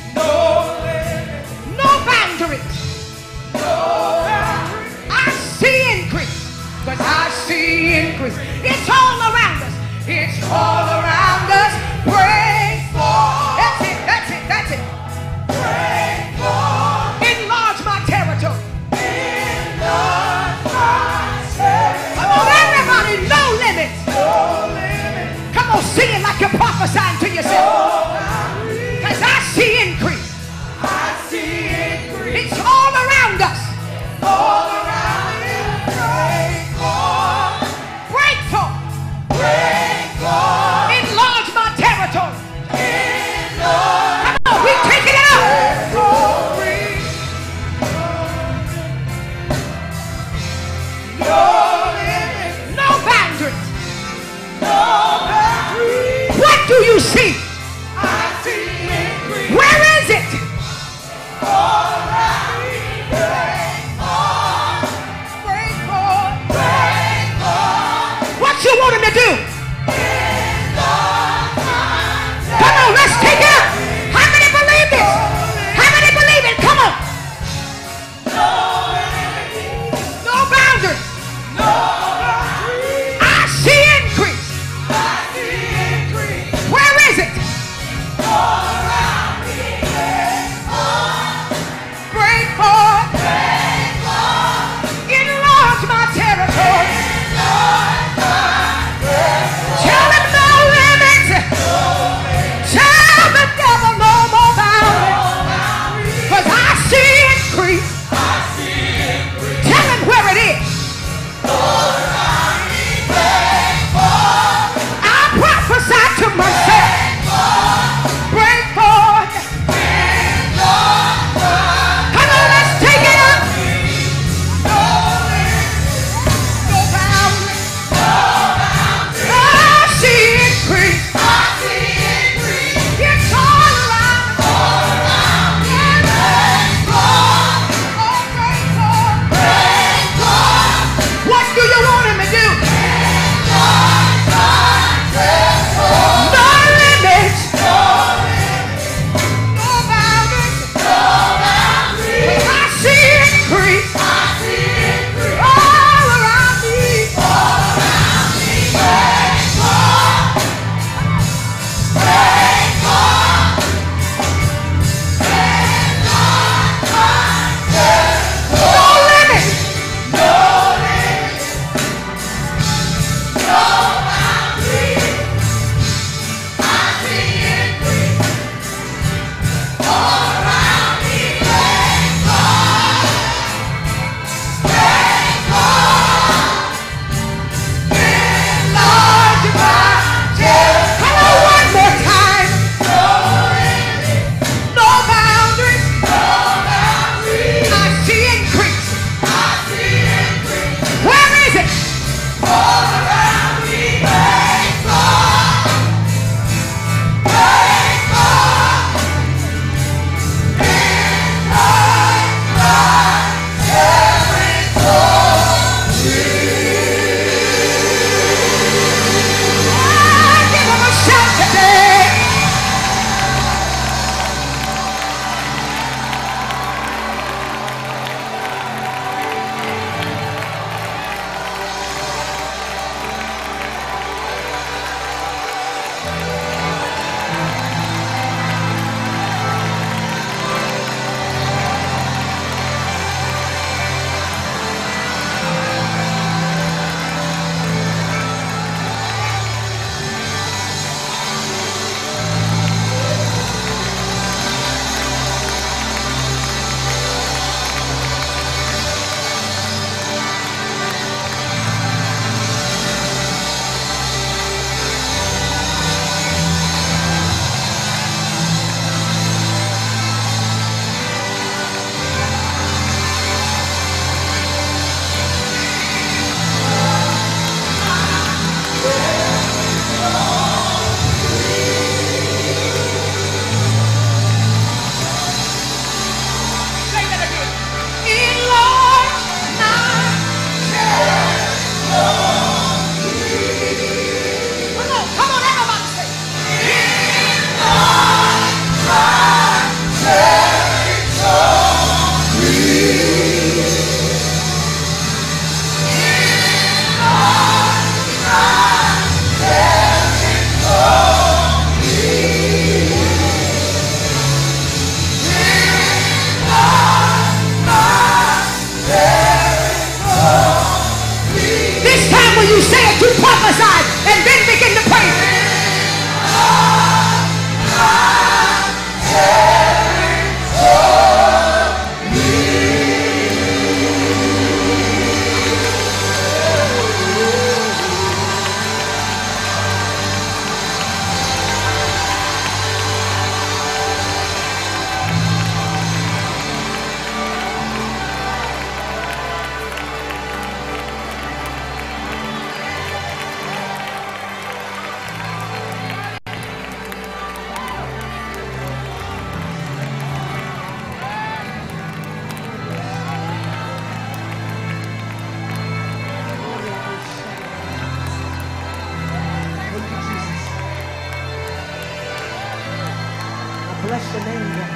bless your name, God.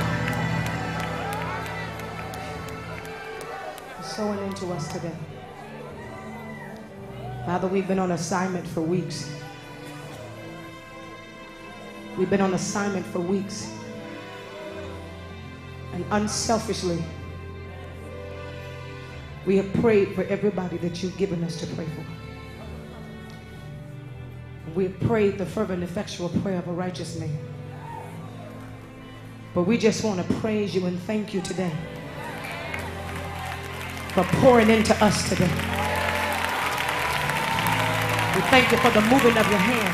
You're sowing into us today. Father, we've been on assignment for weeks. We've been on assignment for weeks. And unselfishly, we have prayed for everybody that you've given us to pray for. We have prayed the fervent, effectual prayer of a righteous man. But we just want to praise you and thank you today for pouring into us today. We thank you for the moving of your hand.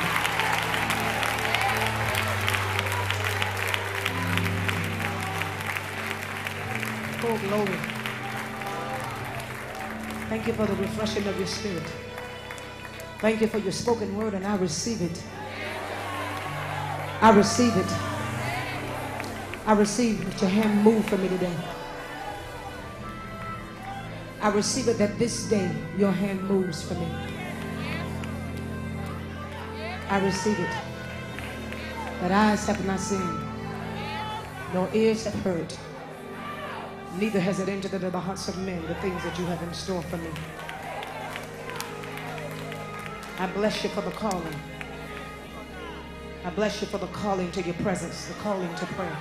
Oh, glory. Thank you for the refreshing of your spirit. Thank you for your spoken word, and I receive it. I receive it. I receive that your hand move for me today. I receive it that this day your hand moves for me. I receive it that eyes have not seen, nor ears have heard, neither has it entered into the hearts of men the things that you have in store for me. I bless you for the calling. I bless you for the calling to your presence, the calling to prayer.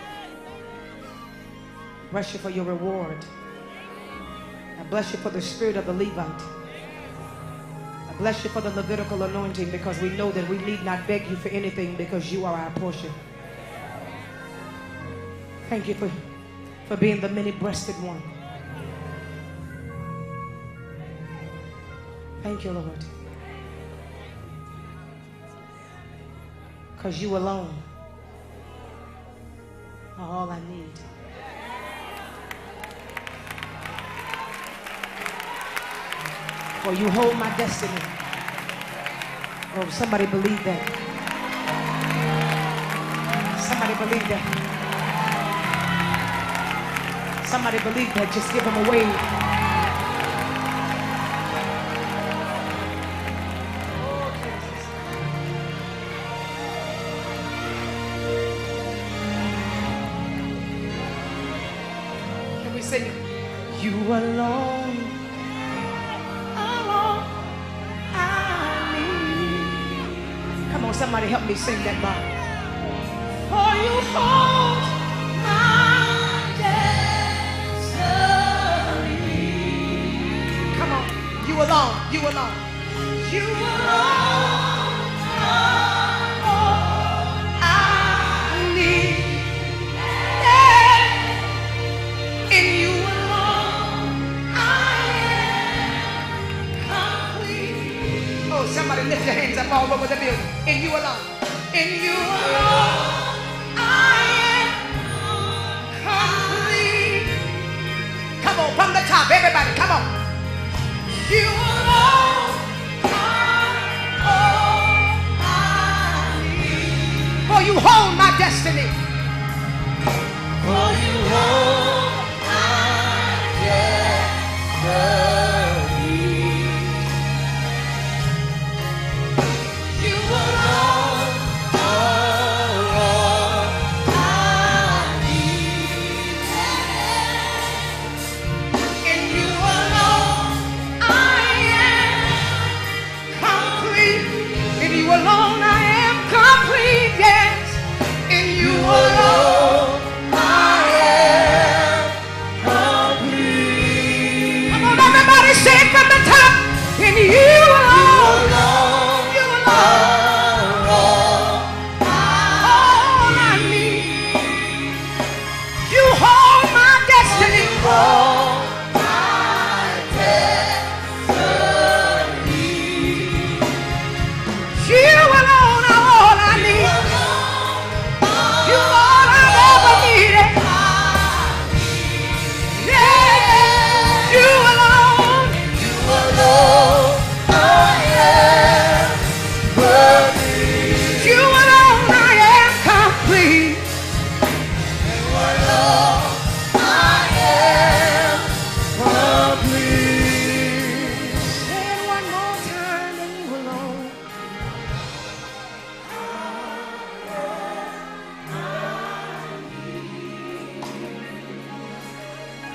Bless you for your reward. I bless you for the spirit of the Levite. I bless you for the Levitical anointing, because we know that we need not beg you for anything because you are our portion. Thank you for being the many-breasted one. Thank you, Lord. Because you alone are all I need. For you hold my destiny. Oh, somebody believe that. Somebody believe that. Somebody believe that. Just give them a wave. Can we sing it? You alone. Somebody help me sing that bar. For you hold my destiny. Come on, you alone, you alone. You alone are all I need. Yeah. In you alone I am complete. Oh, somebody lift your hands up all over the building. In you alone. In you alone, I am complete. Come on, from the top, everybody, come on. You alone are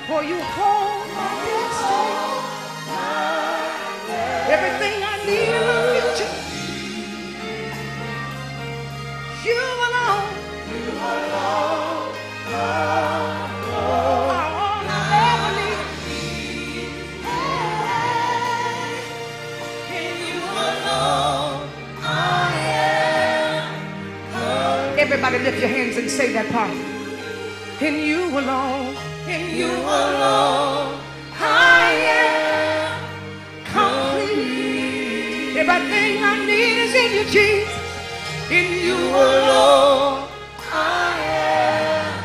For you hold my destiny. Everything I need in my future. You alone. You alone. All I ever need. In you alone I am. Everybody lift your hands and say that part. In you alone. In you alone I am complete. Everything I need is in you, Jesus. In you alone I am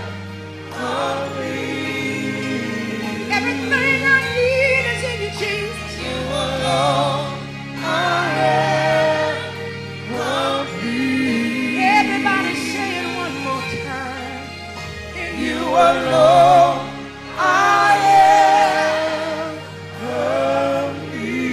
complete. Everything I need is in you, Jesus. You alone I am complete. Everybody say it one more time. In you alone I am complete.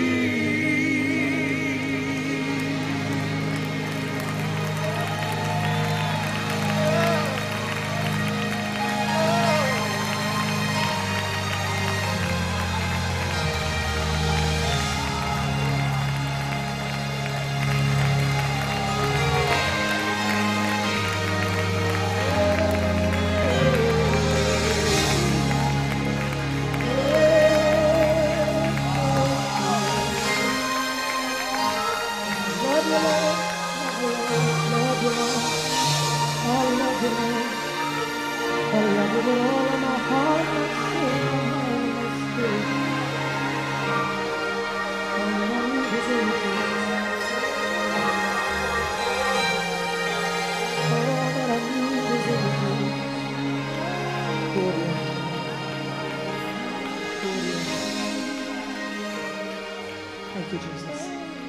Thank you, Jesus.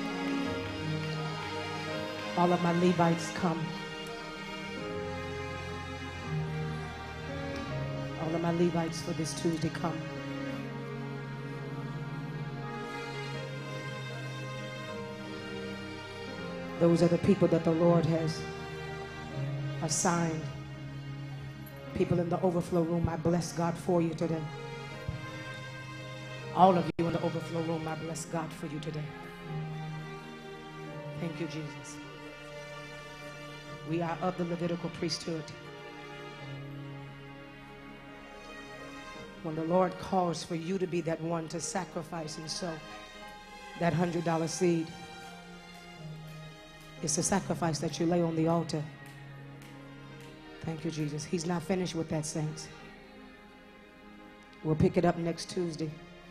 All of my Levites come. All of my Levites for this Tuesday come. Those are the people that the Lord has assigned. People in the overflow room, I bless God for you today. All of you in the overflow room, I bless God for you today. Thank you, Jesus. We are of the Levitical priesthood. When the Lord calls for you to be that one to sacrifice and sow that $100 seed, it's a sacrifice that you lay on the altar. Thank you, Jesus. He's not finished with that, saints. We'll pick it up next Tuesday.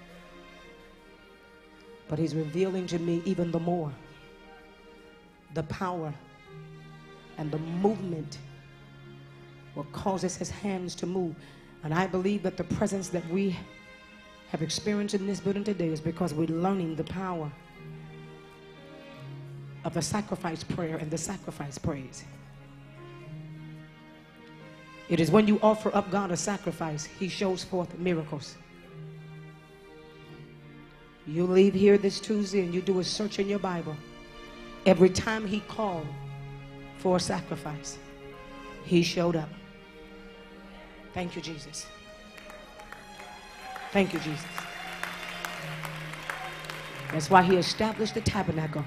But he's revealing to me even the more the power and the movement what causes his hands to move. And I believe that the presence that we have experienced in this building today is because we're learning the power of the sacrifice prayer and the sacrifice praise. It is when you offer up God a sacrifice, he shows forth miracles. You leave here this Tuesday and you do a search in your Bible. Every time he called for a sacrifice, he showed up. Thank you, Jesus. Thank you, Jesus. That's why he established the tabernacle.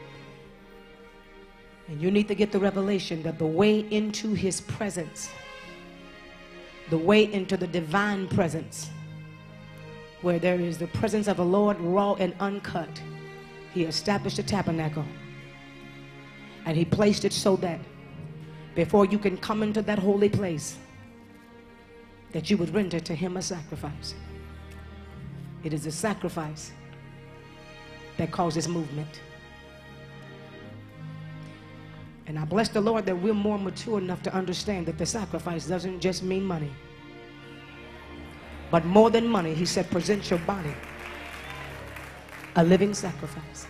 And you need to get the revelation that the way into his presence, the way into the divine presence, where there is the presence of the Lord raw and uncut, he established a tabernacle. And he placed it so that before you can come into that holy place, that you would render to him a sacrifice. It is a sacrifice that causes movement. And I bless the Lord that we're more mature enough to understand that the sacrifice doesn't just mean money. But more than money, he said, present your body a living sacrifice.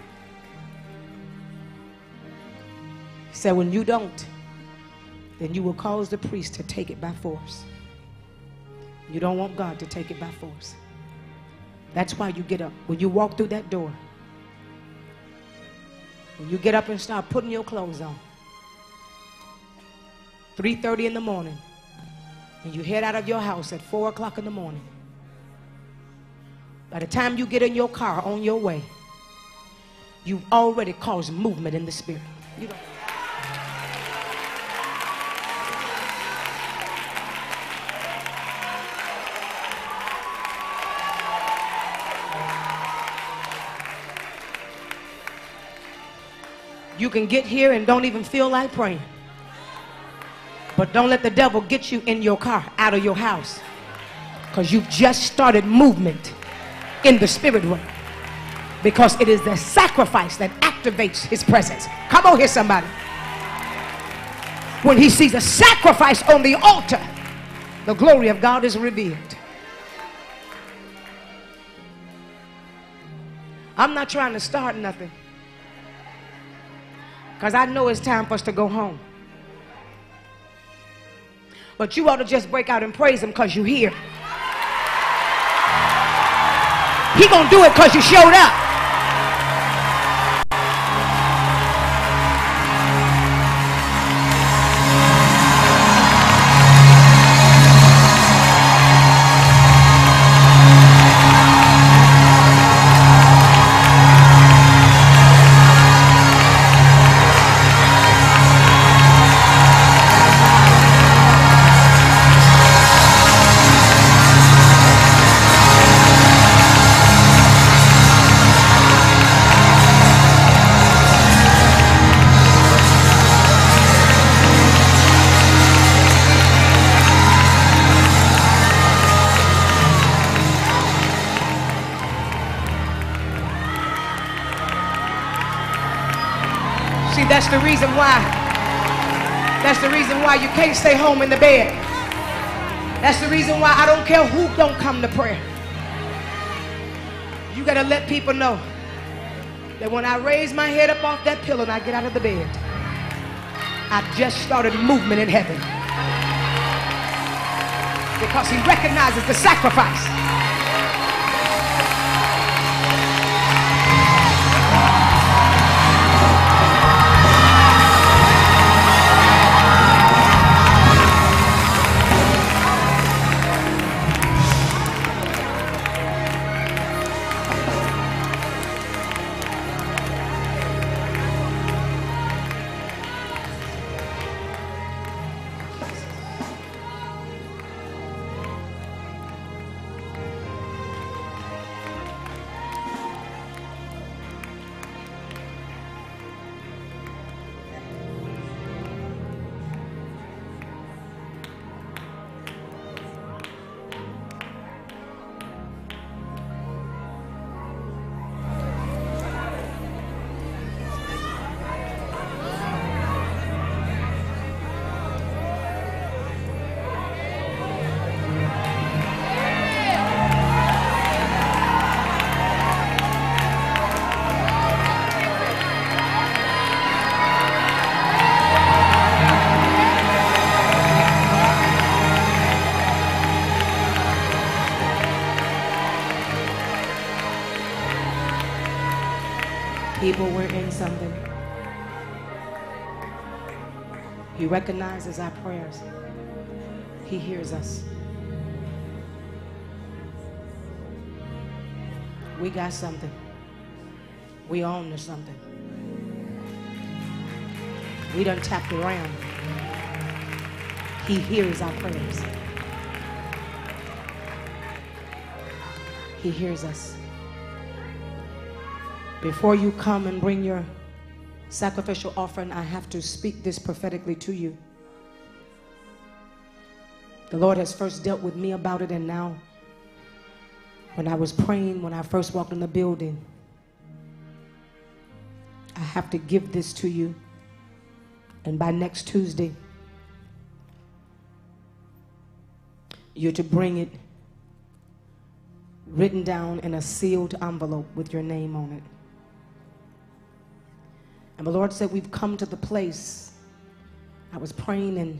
He said, when you don't, then you will cause the priest to take it by force. You don't want God to take it by force. That's why you get up. When you walk through that door, when you get up and start putting your clothes on, 3:30 in the morning, and you head out of your house at 4 o'clock in the morning, By the time you get in your car on your way, you've already caused movement in the spirit. You don't. You can get here and don't even feel like praying. But don't let the devil get you in your car, out of your house, because you've just started movement in the spirit realm. Because it is the sacrifice that activates his presence. Come on here, somebody. When he sees a sacrifice on the altar, the glory of God is revealed. I'm not trying to start nothing, because I know it's time for us to go home. But you ought to just break out and praise him because you're here. He gonna do it because you showed up. That's the reason why. That's the reason why you can't stay home in the bed. That's the reason why I don't care who don't come to prayer. You got to let people know that when I raise my head up off that pillow and I get out of the bed, I just started movement in heaven. Because he recognizes the sacrifice. People, we're in something. He recognizes our prayers. He hears us. We got something. We own to something. We done tapped around. He hears our prayers. He hears us. Before you come and bring your sacrificial offering, I have to speak this prophetically to you. The Lord has first dealt with me about it, and now when I was praying, when I first walked in the building, I have to give this to you. And by next Tuesday, you're to bring it written down in a sealed envelope with your name on it. And the Lord said, we've come to the place. I was praying, and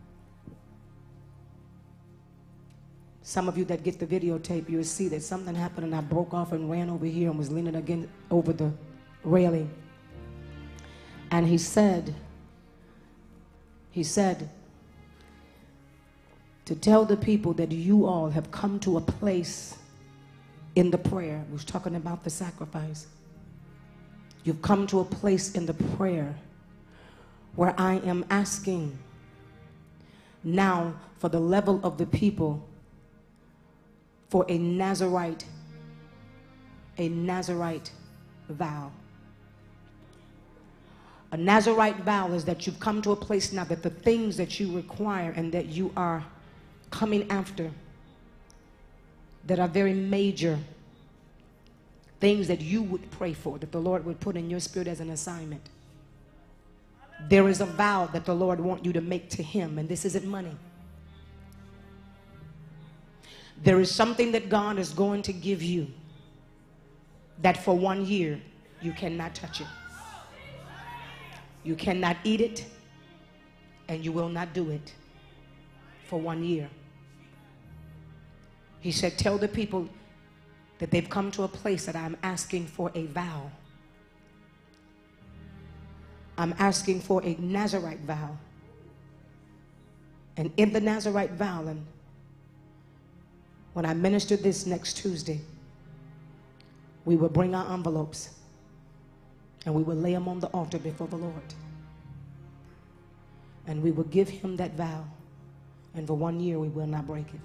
some of you that get the videotape, you will see that something happened, and I broke off and ran over here and was leaning again over the railing. And he said to tell the people that you all have come to a place in the prayer. We was talking about the sacrifice. You've come to a place in the prayer where I am asking now for the level of the people for a Nazarite vow. A Nazarite vow is that you've come to a place now that the things that you require and that you are coming after that are very major things that you would pray for, that the Lord would put in your spirit as an assignment. There is a vow that the Lord wants you to make to him, and this isn't money. There is something that God is going to give you that for 1 year you cannot touch it. You cannot eat it, and you will not do it for 1 year. He said, tell the people that they've come to a place that I'm asking for a vow. I'm asking for a Nazarite vow. And in the Nazarite vow, and when I minister this next Tuesday, we will bring our envelopes and we will lay them on the altar before the Lord. And we will give him that vow. And for 1 year, we will not break it.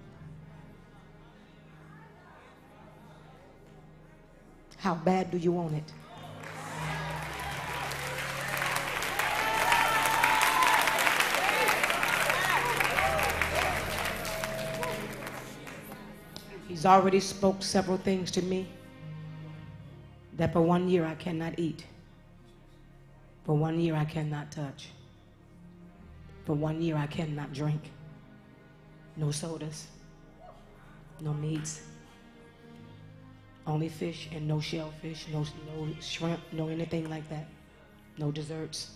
How bad do you want it? He's already spoke several things to me that for 1 year I cannot eat. For 1 year I cannot touch. For 1 year I cannot drink. No sodas, no meats, only fish and no shellfish, no shrimp, no anything like that, no desserts.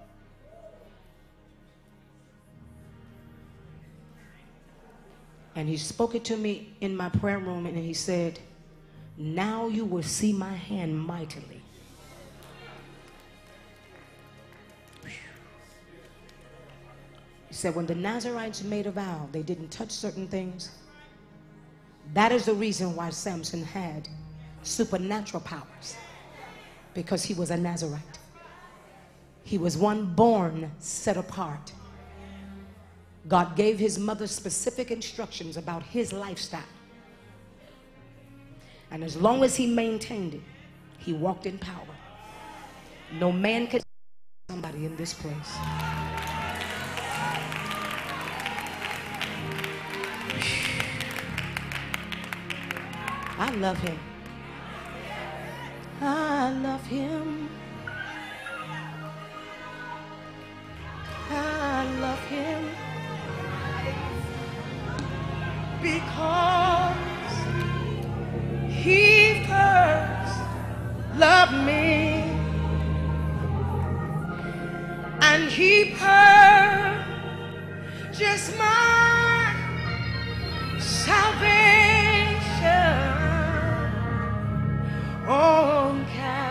And he spoke it to me in my prayer room, and he said, now you will see my hand mightily. He said, when the Nazarites made a vow, they didn't touch certain things. That is the reason why Samson had supernatural powers, because he was a Nazarite. He was one born set apart. God gave his mother specific instructions about his lifestyle. And as long as he maintained it, he walked in power. No man could somebody in this place. I love him. I love him. I love him. Because he first loved me, and he purchased my salvation on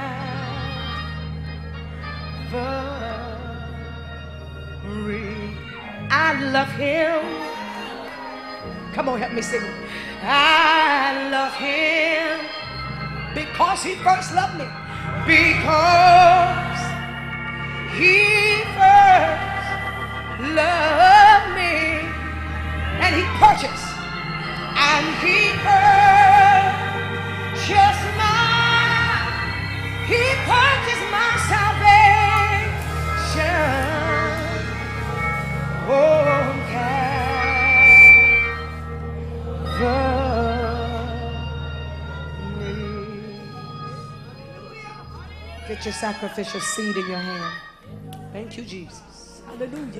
Calvary. I love him. Come on, help me sing. I love him because he first loved me. Because he first loved me, and he purchased, my salvation. Oh, get your sacrificial seed in your hand. Thank you, Jesus. Hallelujah.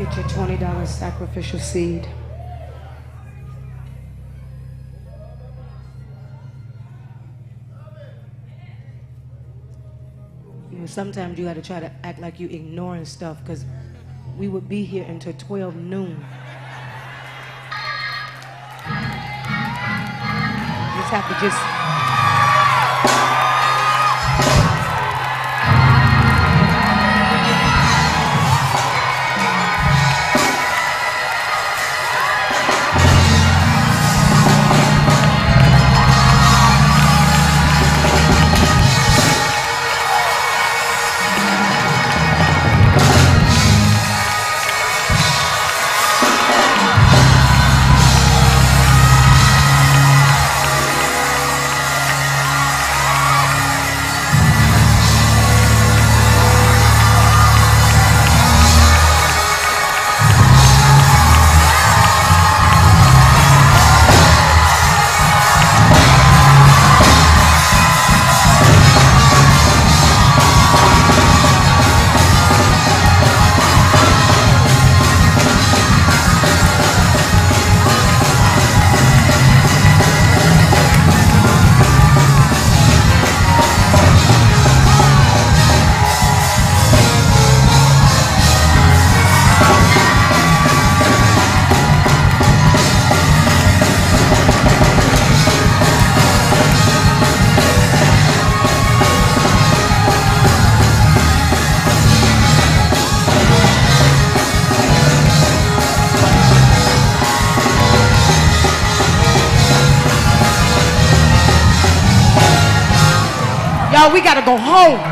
Get your $20 sacrificial seed. You know, sometimes you got to try to act like you ignoring stuff, because we would be here until 12 noon. You just have to just... Y'all, we gotta go home.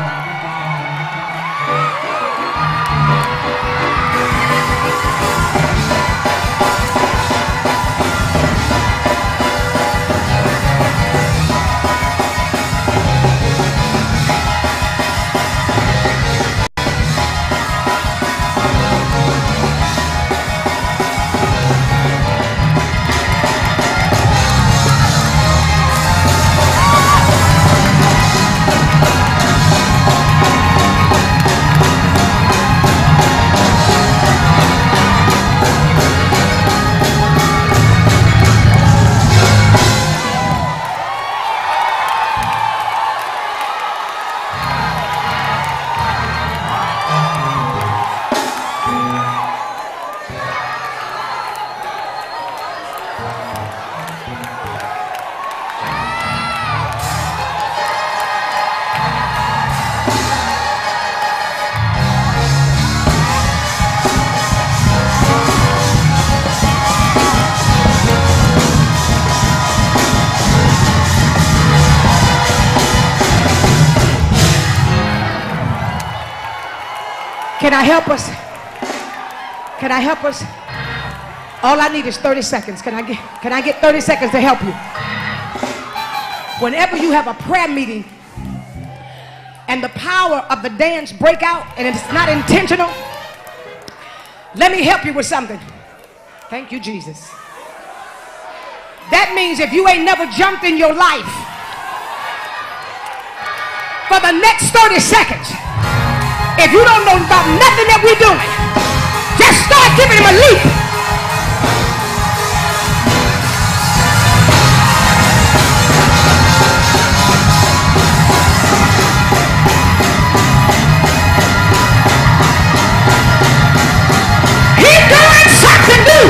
Can I help us? Can I help us? All I need is 30 seconds. Can I get 30 seconds to help you? Whenever you have a prayer meeting and the power of the dance break out and it's not intentional, let me help you with something. Thank you, Jesus. That means if you ain't never jumped in your life, for the next 30 seconds, if you don't know about nothing that we're doing, just start giving him a leap. He's doing something new.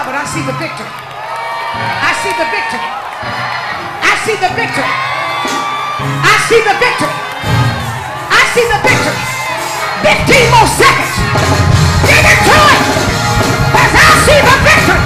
but I see the victory. I see the victory. I see the victory. I see the victory. I see the victory. 15 more seconds. Give it to it. As I see the victory.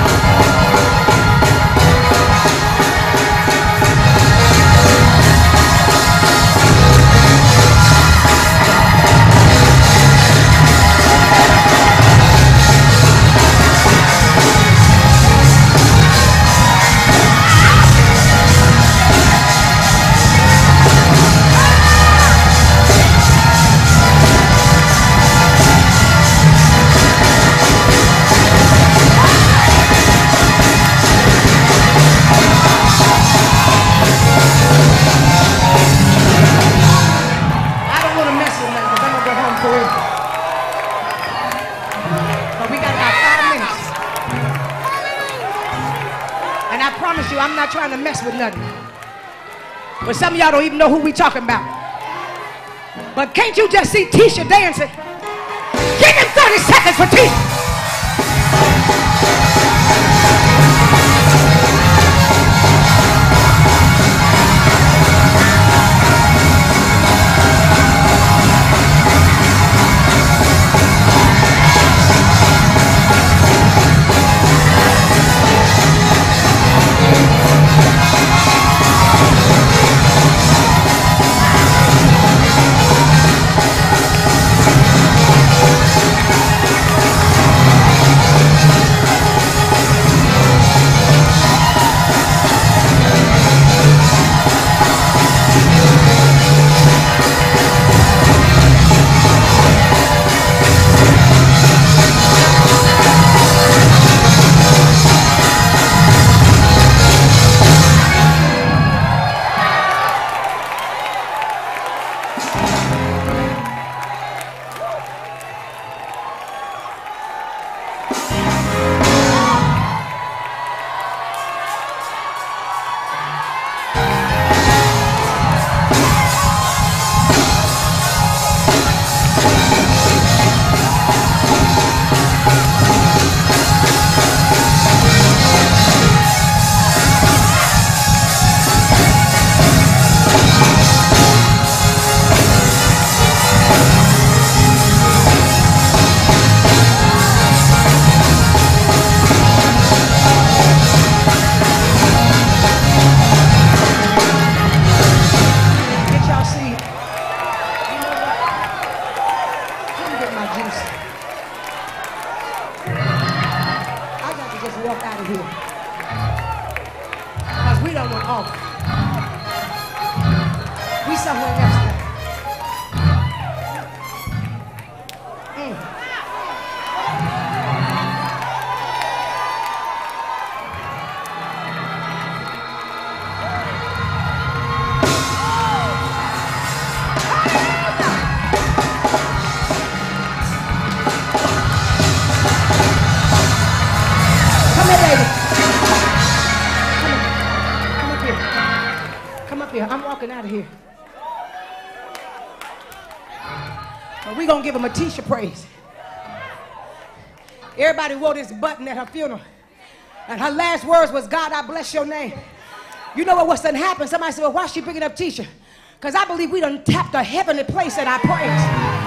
I'm not trying to mess with nothing. But some of y'all don't even know who we talking about. But can't you just see Tisha dancing? Give him 30 seconds for Tisha. I'm walking out of here. But we're going to give him a Tisha praise. Everybody wore this button at her funeral. And her last words was, God, I bless your name. You know what's done happened? Somebody said, well, why is she picking up Tisha? Because I believe we done tapped a heavenly place in our praise.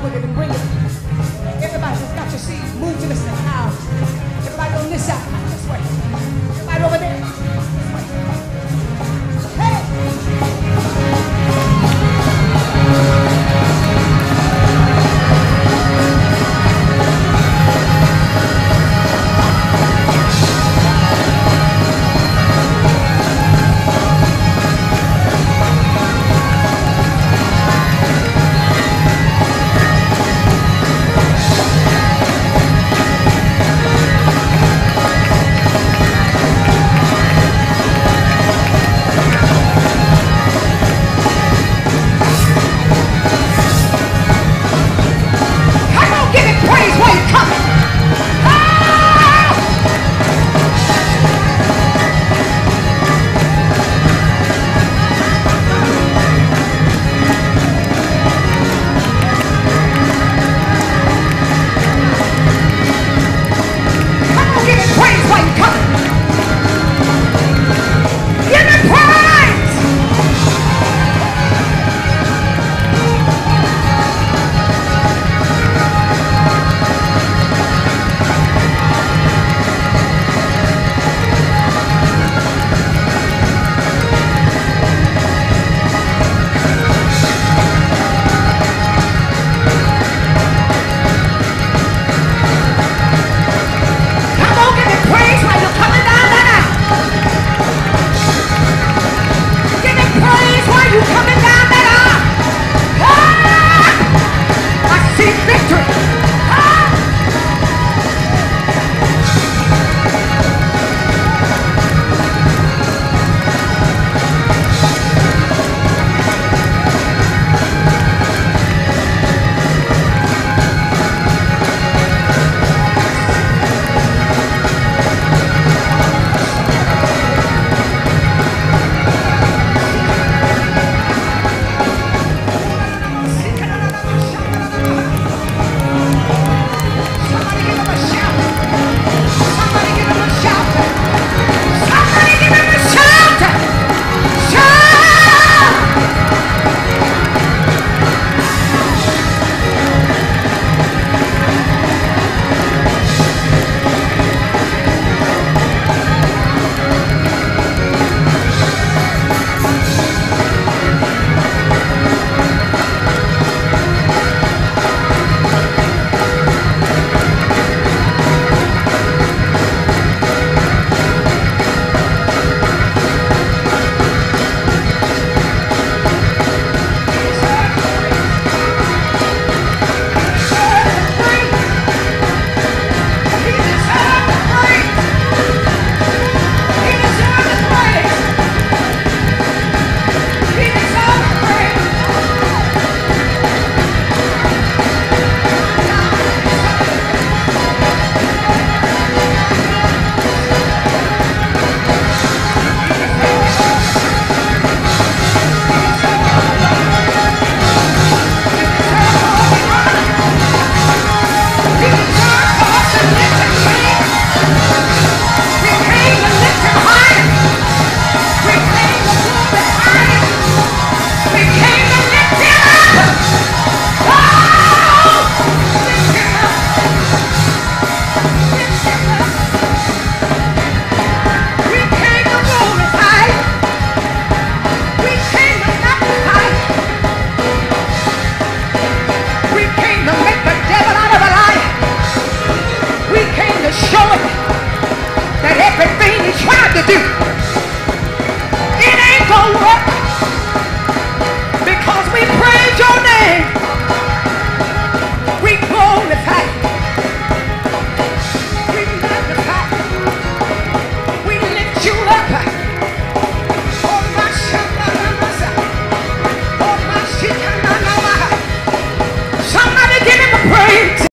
with it and bring it. Everybody that's got your seat, move to the side now. Everybody on this side, this way. Everybody over there, this way. Hey! to do.